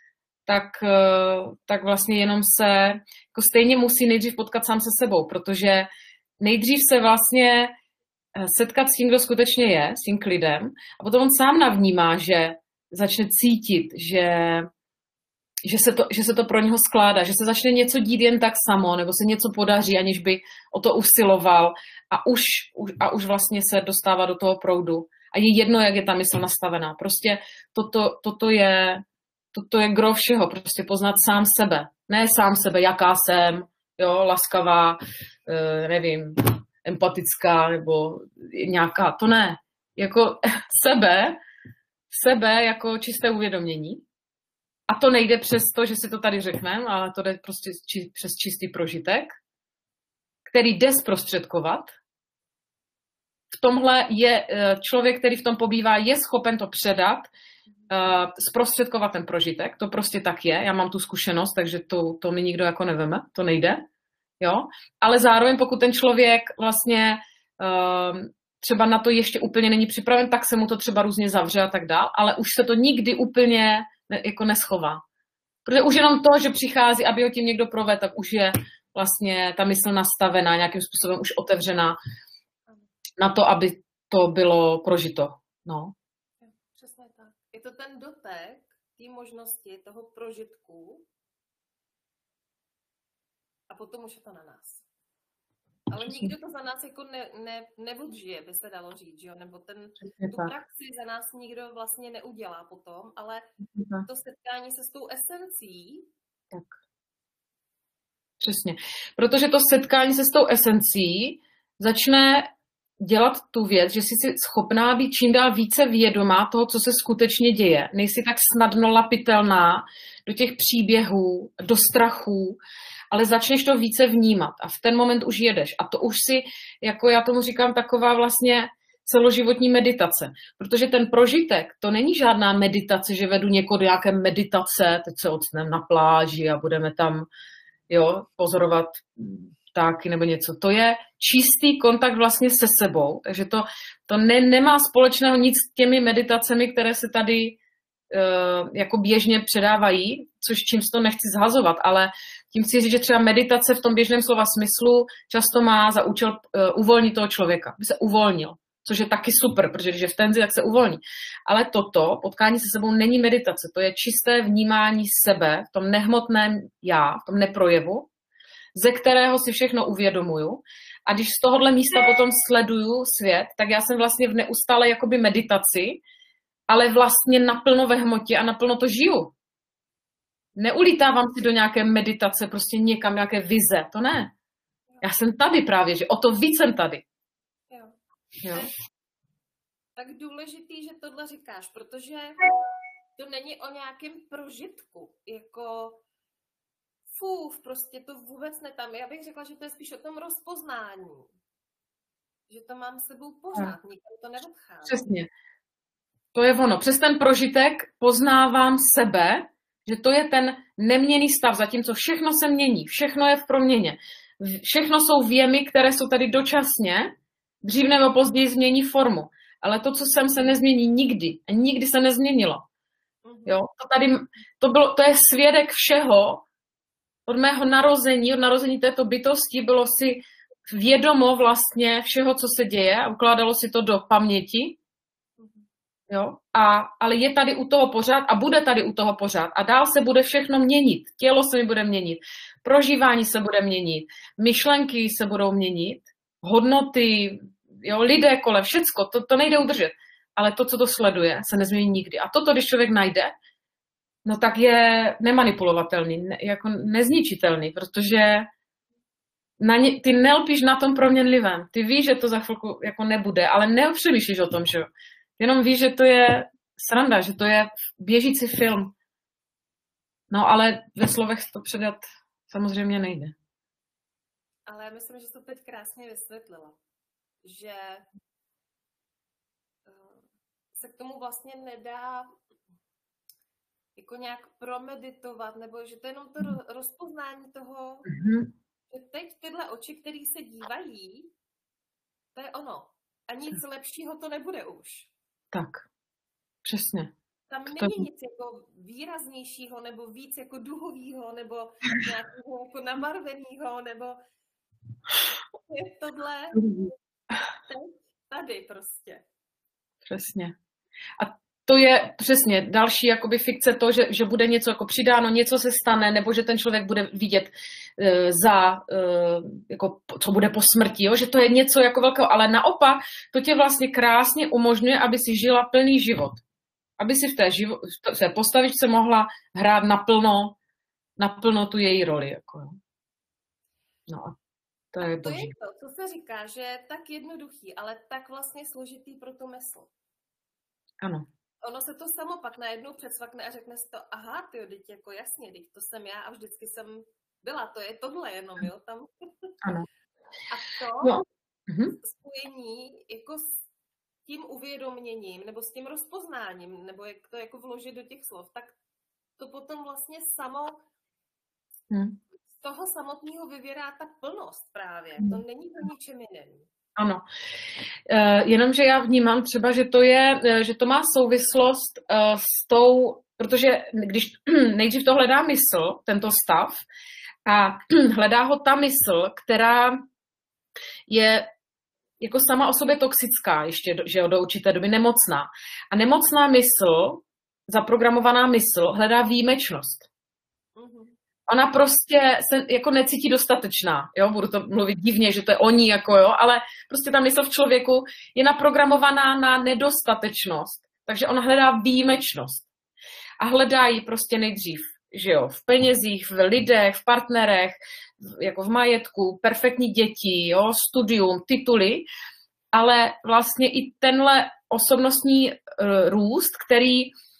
tak vlastně jenom se jako stejně musí nejdřív potkat sám se sebou, protože nejdřív se vlastně setkat s tím, kdo skutečně je, s tím klidem, a potom on sám navnímá, že začne cítit, že se to pro něho skládá, že se začne něco dít jen tak samo, nebo se něco podaří, aniž by o to usiloval a už vlastně se dostává do toho proudu. A je jedno, jak je ta mysl nastavená. Prostě toto je gro všeho, prostě poznat sám sebe. Ne sám sebe, jaká jsem, jo, laskavá, nevím, empatická, nebo nějaká, to ne. Jako sebe jako čisté uvědomění. A to nejde přes to, že si to tady řekneme, ale to jde prostě přes čistý prožitek, který jde zprostředkovat. V tomhle je člověk, který v tom pobývá, je schopen to předat, zprostředkovat ten prožitek. To prostě tak je. Já mám tu zkušenost, takže to mi nikdo jako neveme. To nejde. Jo? Ale zároveň, pokud ten člověk vlastně třeba na to ještě úplně není připraven, tak se mu to třeba různě zavře a tak dál, ale už se to nikdy úplně jako neschová. Protože už jenom to, že přichází, aby ho tím někdo provedl, tak už je vlastně ta mysl nastavená, nějakým způsobem už otevřená na to, aby to bylo prožito. No. Přesně tak. Je to ten dotek té možnosti, toho prožitku a potom už je to na nás. Ale nikdo to za nás jako neodžije, by se dalo říct, že jo? Nebo tu praxi za nás nikdo vlastně neudělá potom, ale to setkání se s tou esencí. Tak. Přesně. Protože to setkání se s tou esencí začne dělat tu věc, že jsi schopná být čím dál více vědomá toho, co se skutečně děje. Nejsi tak snadno lapitelná do těch příběhů, do strachů, ale začneš to více vnímat a v ten moment už jedeš. A to už si, jako já tomu říkám, taková vlastně celoživotní meditace. Protože ten prožitek, to není žádná meditace, že vedu někoho do nějaké meditace, teď se ocneme na pláži a budeme tam pozorovat ptáky nebo něco. To je čistý kontakt vlastně se sebou, takže to nemá společného nic s těmi meditacemi, které se tady jako běžně předávají, což čím to nechci zhazovat, ale tím chci říct, že třeba meditace v tom běžném slova smyslu často má za účel uvolnit toho člověka, aby se uvolnil, což je taky super, protože když je v tenzi, tak se uvolní. Ale toto potkání se sebou není meditace, to je čisté vnímání sebe v tom nehmotném já, v tom neprojevu, ze kterého si všechno uvědomuju. A když z tohohle místa potom sleduju svět, tak já jsem vlastně v neustále jakoby meditaci, ale vlastně naplno ve hmotě a naplno to žiju. Neulítávám si do nějaké meditace, prostě někam, nějaké vize, to ne. Já jsem tady právě, že o to víc jsem tady. Jo. Tak důležitý, že tohle říkáš, protože to není o nějakém prožitku, jako prostě to vůbec netam. Já bych řekla, že to je spíš o tom rozpoznání. Že to mám s sebou pořád, nikam to neodchází. Přesně. To je ono. Přes ten prožitek poznávám sebe, že to je ten neměnný stav, zatímco všechno se mění, všechno je v proměně. Všechno jsou věmy, které jsou tady dočasně, dřív nebo později změní formu. Ale to, co jsem, se nezmění nikdy. A nikdy se nezměnilo. Jo? To je svědek všeho. Od mého narození, od narození této bytosti bylo si vědomo vlastně všeho, co se děje a ukládalo si to do paměti. Jo? Ale je tady u toho pořád a bude tady u toho pořád. A dál se bude všechno měnit. Tělo se mi bude měnit. Prožívání se bude měnit. Myšlenky se budou měnit. Hodnoty, lidé kolem, všecko. To nejde udržet. Ale to, co to sleduje, se nezmění nikdy. A toto, když člověk najde, no tak je nemanipulovatelný, jako nezničitelný, protože ty nelpíš na tom proměnlivém. Ty víš, že to za chvilku jako nebude, ale nepřemýšlíš o tom, že jo. Jenom víš, že to je sranda, že to je běžící film. No ale ve slovech to předat samozřejmě nejde. Ale já myslím, že jsi to teď krásně vysvětlila. Že se k tomu vlastně nedá jako nějak promeditovat, nebo že to je jenom to rozpoznání toho, že teď tyhle oči, které se dívají, to je ono. A nic lepšího to nebude už. Tak, přesně. Tam není nic jako výraznějšího, nebo víc jako duhovýho, nebo nějakého jako nabarvenýho, nebo je tohle tady prostě. Přesně. A to je přesně další jakoby fikce to, že bude něco jako přidáno, něco se stane, nebo že ten člověk bude vidět jako, co bude po smrti, jo? Že to je něco jako velkého, ale naopak to tě vlastně krásně umožňuje, aby si žila plný život. Aby si v té postavičce mohla hrát naplno tu její roli. Jako. No a to je boží. To je to, co se říká, že je tak jednoduchý, ale tak vlastně složitý pro tu mysl. Ano. Ono se to samo pak najednou předsvakne a řekne si to, aha, tyjo, teď jako jasně, teď to jsem já a vždycky jsem byla, to je tohle jenom, jo, tam. Ano. A to spojení jako s tím uvědoměním, nebo s tím rozpoznáním, nebo jak to jako vložit do těch slov, tak to potom vlastně samo z toho samotného vyvěrá ta plnost právě. To není to ničem jiným. Ano. Jenomže já vnímám třeba, že to má souvislost s tou, protože když nejdřív to hledá mysl, tento stav, a hledá ho ta mysl, která je jako sama o sobě toxická ještě, že jo, do určité doby nemocná. A nemocná mysl, zaprogramovaná mysl, hledá výjimečnost. Ona prostě se jako necítí dostatečná, jo, budu to mluvit divně, že to je oni, jako jo, ale prostě ta mysl v člověku je naprogramovaná na nedostatečnost, takže ona hledá výjimečnost. A hledá ji prostě nejdřív, že jo, v penězích, v lidech, v partnerech, jako v majetku, perfektní děti, jo, studium, tituly, ale vlastně i tenhle osobnostní růst, který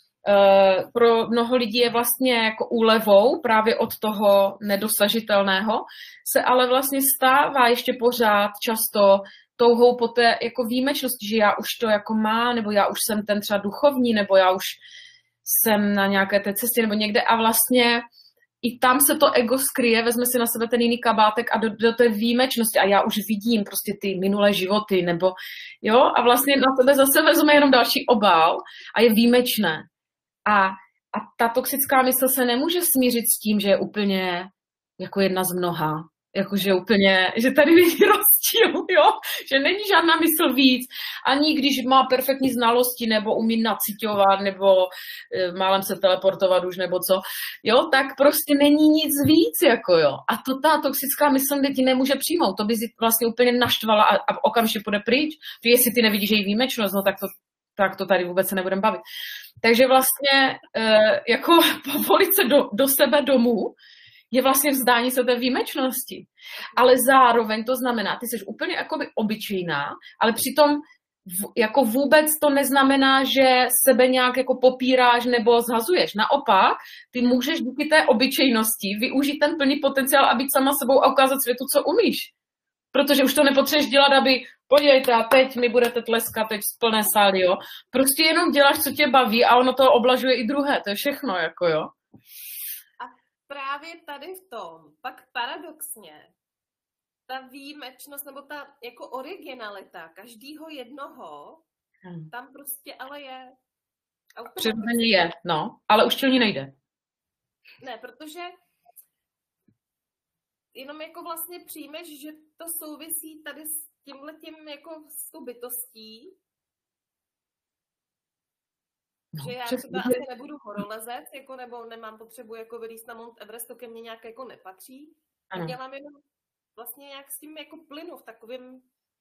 pro mnoho lidí je vlastně jako úlevou právě od toho nedosažitelného, se ale vlastně stává ještě pořád často touhou po té jako výjimečnosti, že já už to jako mám, nebo já už jsem ten třeba duchovní, nebo já už jsem na nějaké té cestě, nebo někde a vlastně i tam se to ego skryje, vezme si na sebe ten jiný kabátek a do té výjimečnosti a já už vidím prostě ty minulé životy, nebo jo, a vlastně na sebe zase vezme jenom další obal a je výjimečné. A ta toxická mysl se nemůže smířit s tím, že je úplně jako jedna z mnoha. Jakože úplně, že tady není rozdíl, jo? Že není žádná mysl víc. Ani když má perfektní znalosti, nebo umí naciťovat, nebo málem se teleportovat už, nebo co, jo? Tak prostě není nic víc, jako jo. A to ta toxická mysl ti nemůže přijmout. To by si vlastně úplně naštvala a okamžitě půjde pryč. Že jestli ty nevidíš její výjimečnost, no tak to tady vůbec se nebudeme bavit. Takže vlastně jako povolit se do sebe domů je vlastně vzdání se té výjimečnosti. Ale zároveň to znamená, ty jsi úplně jakoby obyčejná, ale přitom jako vůbec to neznamená, že sebe nějak jako popíráš nebo zhazuješ. Naopak, ty můžeš díky té obyčejnosti využít ten plný potenciál a být sama sebou a ukázat světu, co umíš. Protože už to nepotřebuješ dělat, aby podívejte a teď mi budete tleskat, teď z plné sály, jo. Prostě jenom děláš, co tě baví a ono to oblažuje i druhé, to je všechno, jako jo. A právě tady v tom, pak paradoxně, ta výjimečnost nebo ta jako originalita každého jednoho, tam prostě ale je. Přirozeně je, no, ale už to ní nejde. Ne, protože jenom jako vlastně přijmeš, že to souvisí tady s tímhletím jako s tou bytostí, no, že já třeba asi nebudu horolezec, jako, nebo nemám potřebu jako vylízt na Mount Everest, to ke mně nějak jako nepatří. Ano. Dělám jenom vlastně nějak s tím jako plynu v takovém.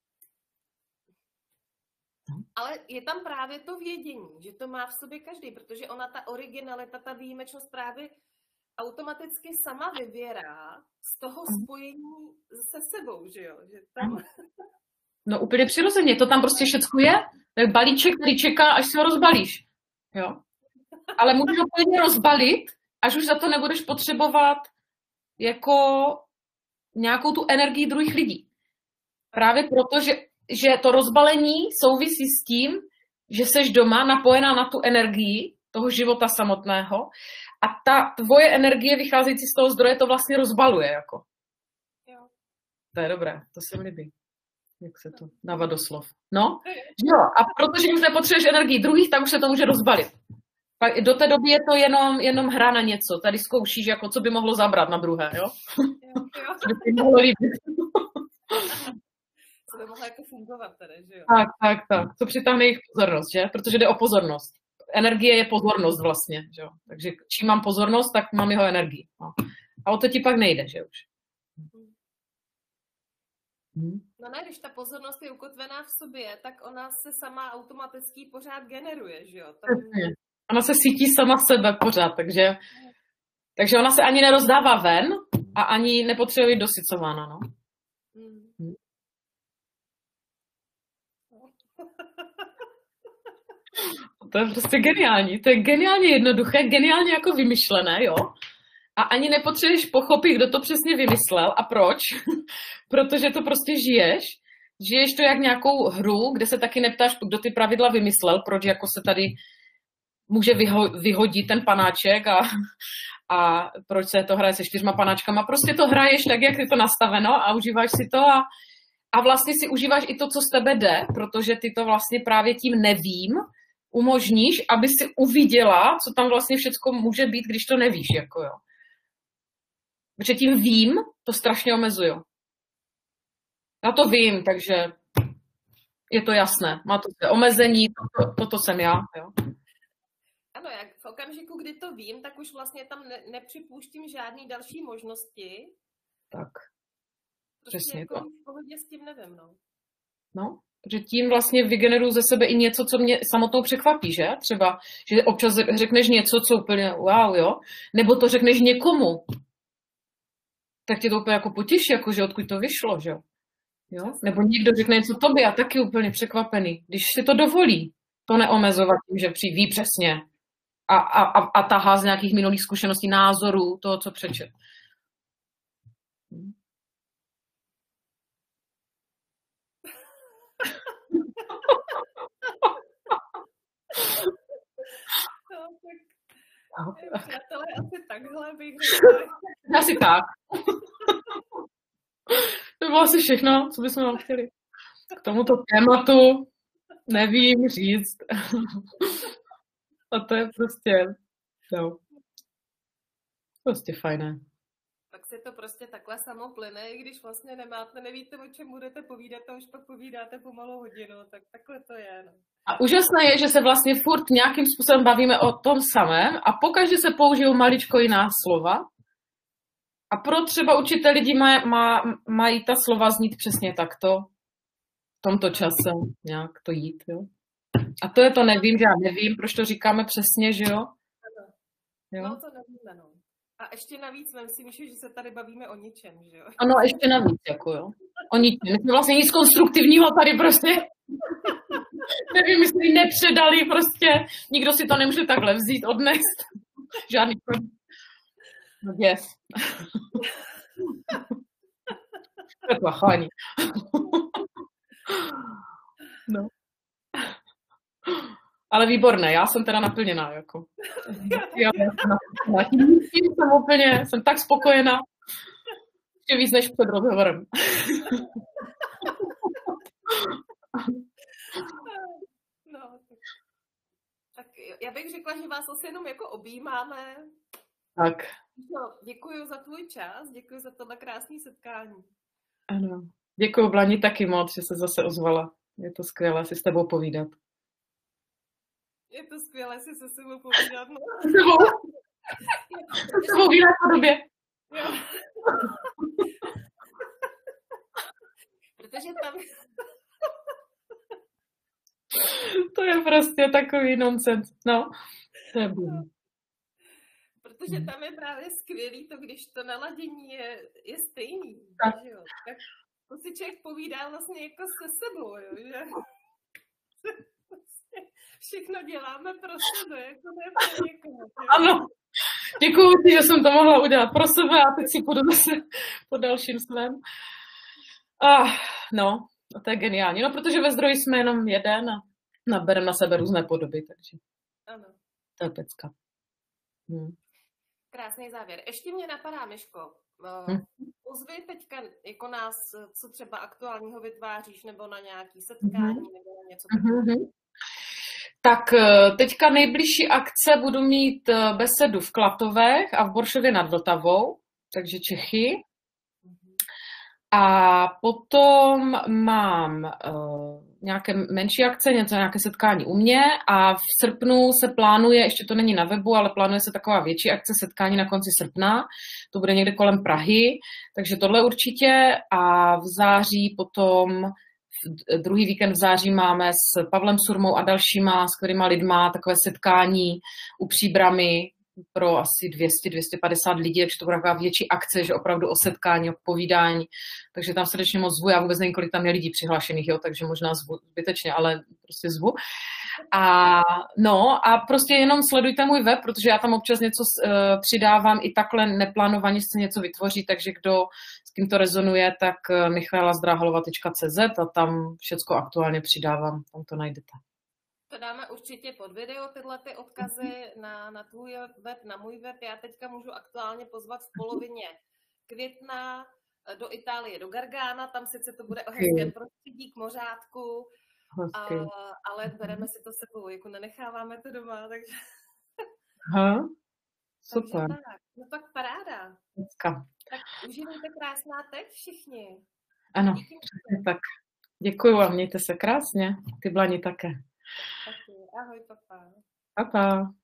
Ale je tam právě to vědění, že to má v sobě každý, protože ona ta originalita, ta výjimečnost právě automaticky sama vyvěrá z toho spojení se sebou, že jo? Že tam. No úplně přirozeně, to tam prostě všecko je. To je balíček, který čeká, až se ho rozbalíš. Jo? Ale můžeš ho plně rozbalit, až už za to nebudeš potřebovat jako nějakou tu energii druhých lidí. Právě proto, že to rozbalení souvisí s tím, že seš doma napojená na tu energii toho života samotného a ta tvoje energie vycházející z toho zdroje to vlastně rozbaluje. Jako. Jo. To je dobré, to se mi líbí. Jak se to dává do slov. No, jo, a protože už nepotřebuješ energii druhých, tak už se to může rozbalit. Do té doby je to jenom hra na něco. Tady zkoušíš, jako co by mohlo zabrat na druhé, jo? Jo. Co by ti mohlo líbit. Co by mohlo jako fungovat tady, že jo? Tak. To přitáhne jejich pozornost, že? Protože jde o pozornost. Energie je pozornost vlastně, že jo? Takže čím mám pozornost, tak mám jeho energii. No. A o to ti pak nejde, že už? No ne, když ta pozornost je ukotvená v sobě, tak ona se sama automaticky pořád generuje, že jo? Ona se sítí sama sebe pořád, takže ona se ani nerozdává ven a ani nepotřebuje být dosycována, no. To je prostě geniální. To je geniálně jednoduché, geniálně jako vymyšlené, jo. A ani nepotřebuješ pochopit, kdo to přesně vymyslel a proč. Protože to prostě žiješ. Žiješ to jak nějakou hru, kde se taky neptáš, kdo ty pravidla vymyslel, proč jako se tady může vyhodit ten panáček a proč se to hraje se 4 panáčkama. Prostě to hraješ tak, jak je to nastaveno a užíváš si to a vlastně si užíváš i to, co z tebe jde, protože ty to vlastně právě tím nevím umožníš, aby si uviděla, co tam vlastně všecko může být, když to nevíš, jako jo. Protože tím vím, to strašně omezuju. Já to vím, takže Je to jasné, má to své omezení, toto jsem já. Jo. Ano, jak v okamžiku, kdy to vím, tak už vlastně tam nepřipouštím žádný další možnosti. Tak, prostě přesně jako to. v pohodě s tím nevím, no. No, protože tím vlastně vygeneruju ze sebe i něco, co mě samotnou překvapí, že? Třeba, že občas řekneš něco, co úplně wow, jo? Nebo to řekneš někomu. Tak tě to úplně jako potěší, jako že odkud to vyšlo, že jo? Nebo někdo řekne něco tobě a taky úplně překvapený. Když si to dovolí, to neomezovat tím, že ví přesně a tahá z nějakých minulých zkušeností, názorů, toho, co přečet. No, tak přátelé, asi takhle bych řekla. Asi tak. To bylo asi všechno, co bychom vám chtěli k tomuto tématu, nevím říct. A to je prostě, no, prostě fajné. Tak se to prostě takhle samo plyne, i když vlastně nevíte, o čem budete povídat a už pak povídáte pomalu hodinu, tak takhle to je. No. A úžasné je, že se vlastně furt nějakým způsobem bavíme o tom samém a pokaždé se použijou maličko jiná slova. A pro třeba určité lidi mají ta slova znít přesně takto, v tomto čase nějak to jít, jo. A to je to nevím, že já nevím, proč to říkáme přesně, že jo? Jo? No to nevíme, no. A ještě navíc, vem si, Míšo, že se tady bavíme o ničem, že jo? Ano, ještě navíc, jako jo. O ničem. My jsme vlastně nic konstruktivního tady prostě, nevím, my jsme ji nepředali prostě, nikdo si to nemůže takhle vzít, odnést. Žádný problém. No yes. Taková chání. No. Ale výborné, já jsem teda naplněná, jako. Já jsem tak spokojená, že víc než před rozhovorem. No, tak já bych řekla, že vás asi jenom jako objímáme. Tak. No, děkuji za tvůj čas, děkuji za tohle krásné setkání. Ano, děkuji Blani taky moc, že se zase ozvala. Je to skvělé si s tebou povídat. Je to skvělé si se sebou povídat. No. Se sebou v jiné podobě. Jo. Protože tam... To je prostě takový nonsens. No, to je boom. Protože tam je právě skvělý to, když to naladění je stejný. Tak. Že jo? Tak to si člověk povídá vlastně jako se sebou, jo? Že všechno děláme pro sebe, jako ne pro někoho. Ano, děkuju ti, že jsem to mohla udělat pro sebe a teď si půjdu zase po dalším svém. No, to je geniální. No, protože ve zdroji jsme jenom jeden a nabereme na sebe různé podoby, takže ano. To je pecka. Krásný závěr. Ještě mě napadá, Myško, pozvi teďka jako nás, co třeba aktuálního vytváříš, nebo na nějaký setkání, nebo na něco takového. Tak teďka nejbližší akce budu mít besedu v Klatovech a v Boršově nad Vltavou, takže Čechy. A potom mám nějaké menší akce, nějaké setkání u mě a v srpnu se plánuje, ještě to není na webu, ale plánuje se taková větší akce setkání na konci srpna. To bude někde kolem Prahy, takže tohle určitě. A v září potom, druhý víkend v září máme s Pavlem Surmou a dalšíma skvělýma lidma takové setkání u Příbramy pro asi 200-250 lidí, takže to bude taková větší akce, že opravdu o setkání, o povídání. Takže tam srdečně moc zvu, já vůbec nevím, kolik tam je lidí přihlášených, jo, takže možná zvu zbytečně, ale prostě zvu. A prostě jenom sledujte můj web, protože já tam občas něco přidávám i takhle neplánovaně se něco vytvoří, takže kdo s kým to rezonuje, tak michaelazdráhalova.cz a tam všecko aktuálně přidávám, tam to najdete. To dáme určitě pod video, tyhle ty odkazy na tvůj web, na můj web. Já teďka můžu aktuálně pozvat v polovině května do Itálie, do Gargána, tam sice to bude o hezkém prostředí k mořádku, ale bereme si to sebou, jako nenecháváme to doma, takže... Aha, super. Takže tak, no tak paráda. Děka. Tak užívejte krásná teď všichni. Ano, přesně tak. Děkuju a mějte se krásně. Ty Blani také. Taky. Ahoj, papa. Pa, pa.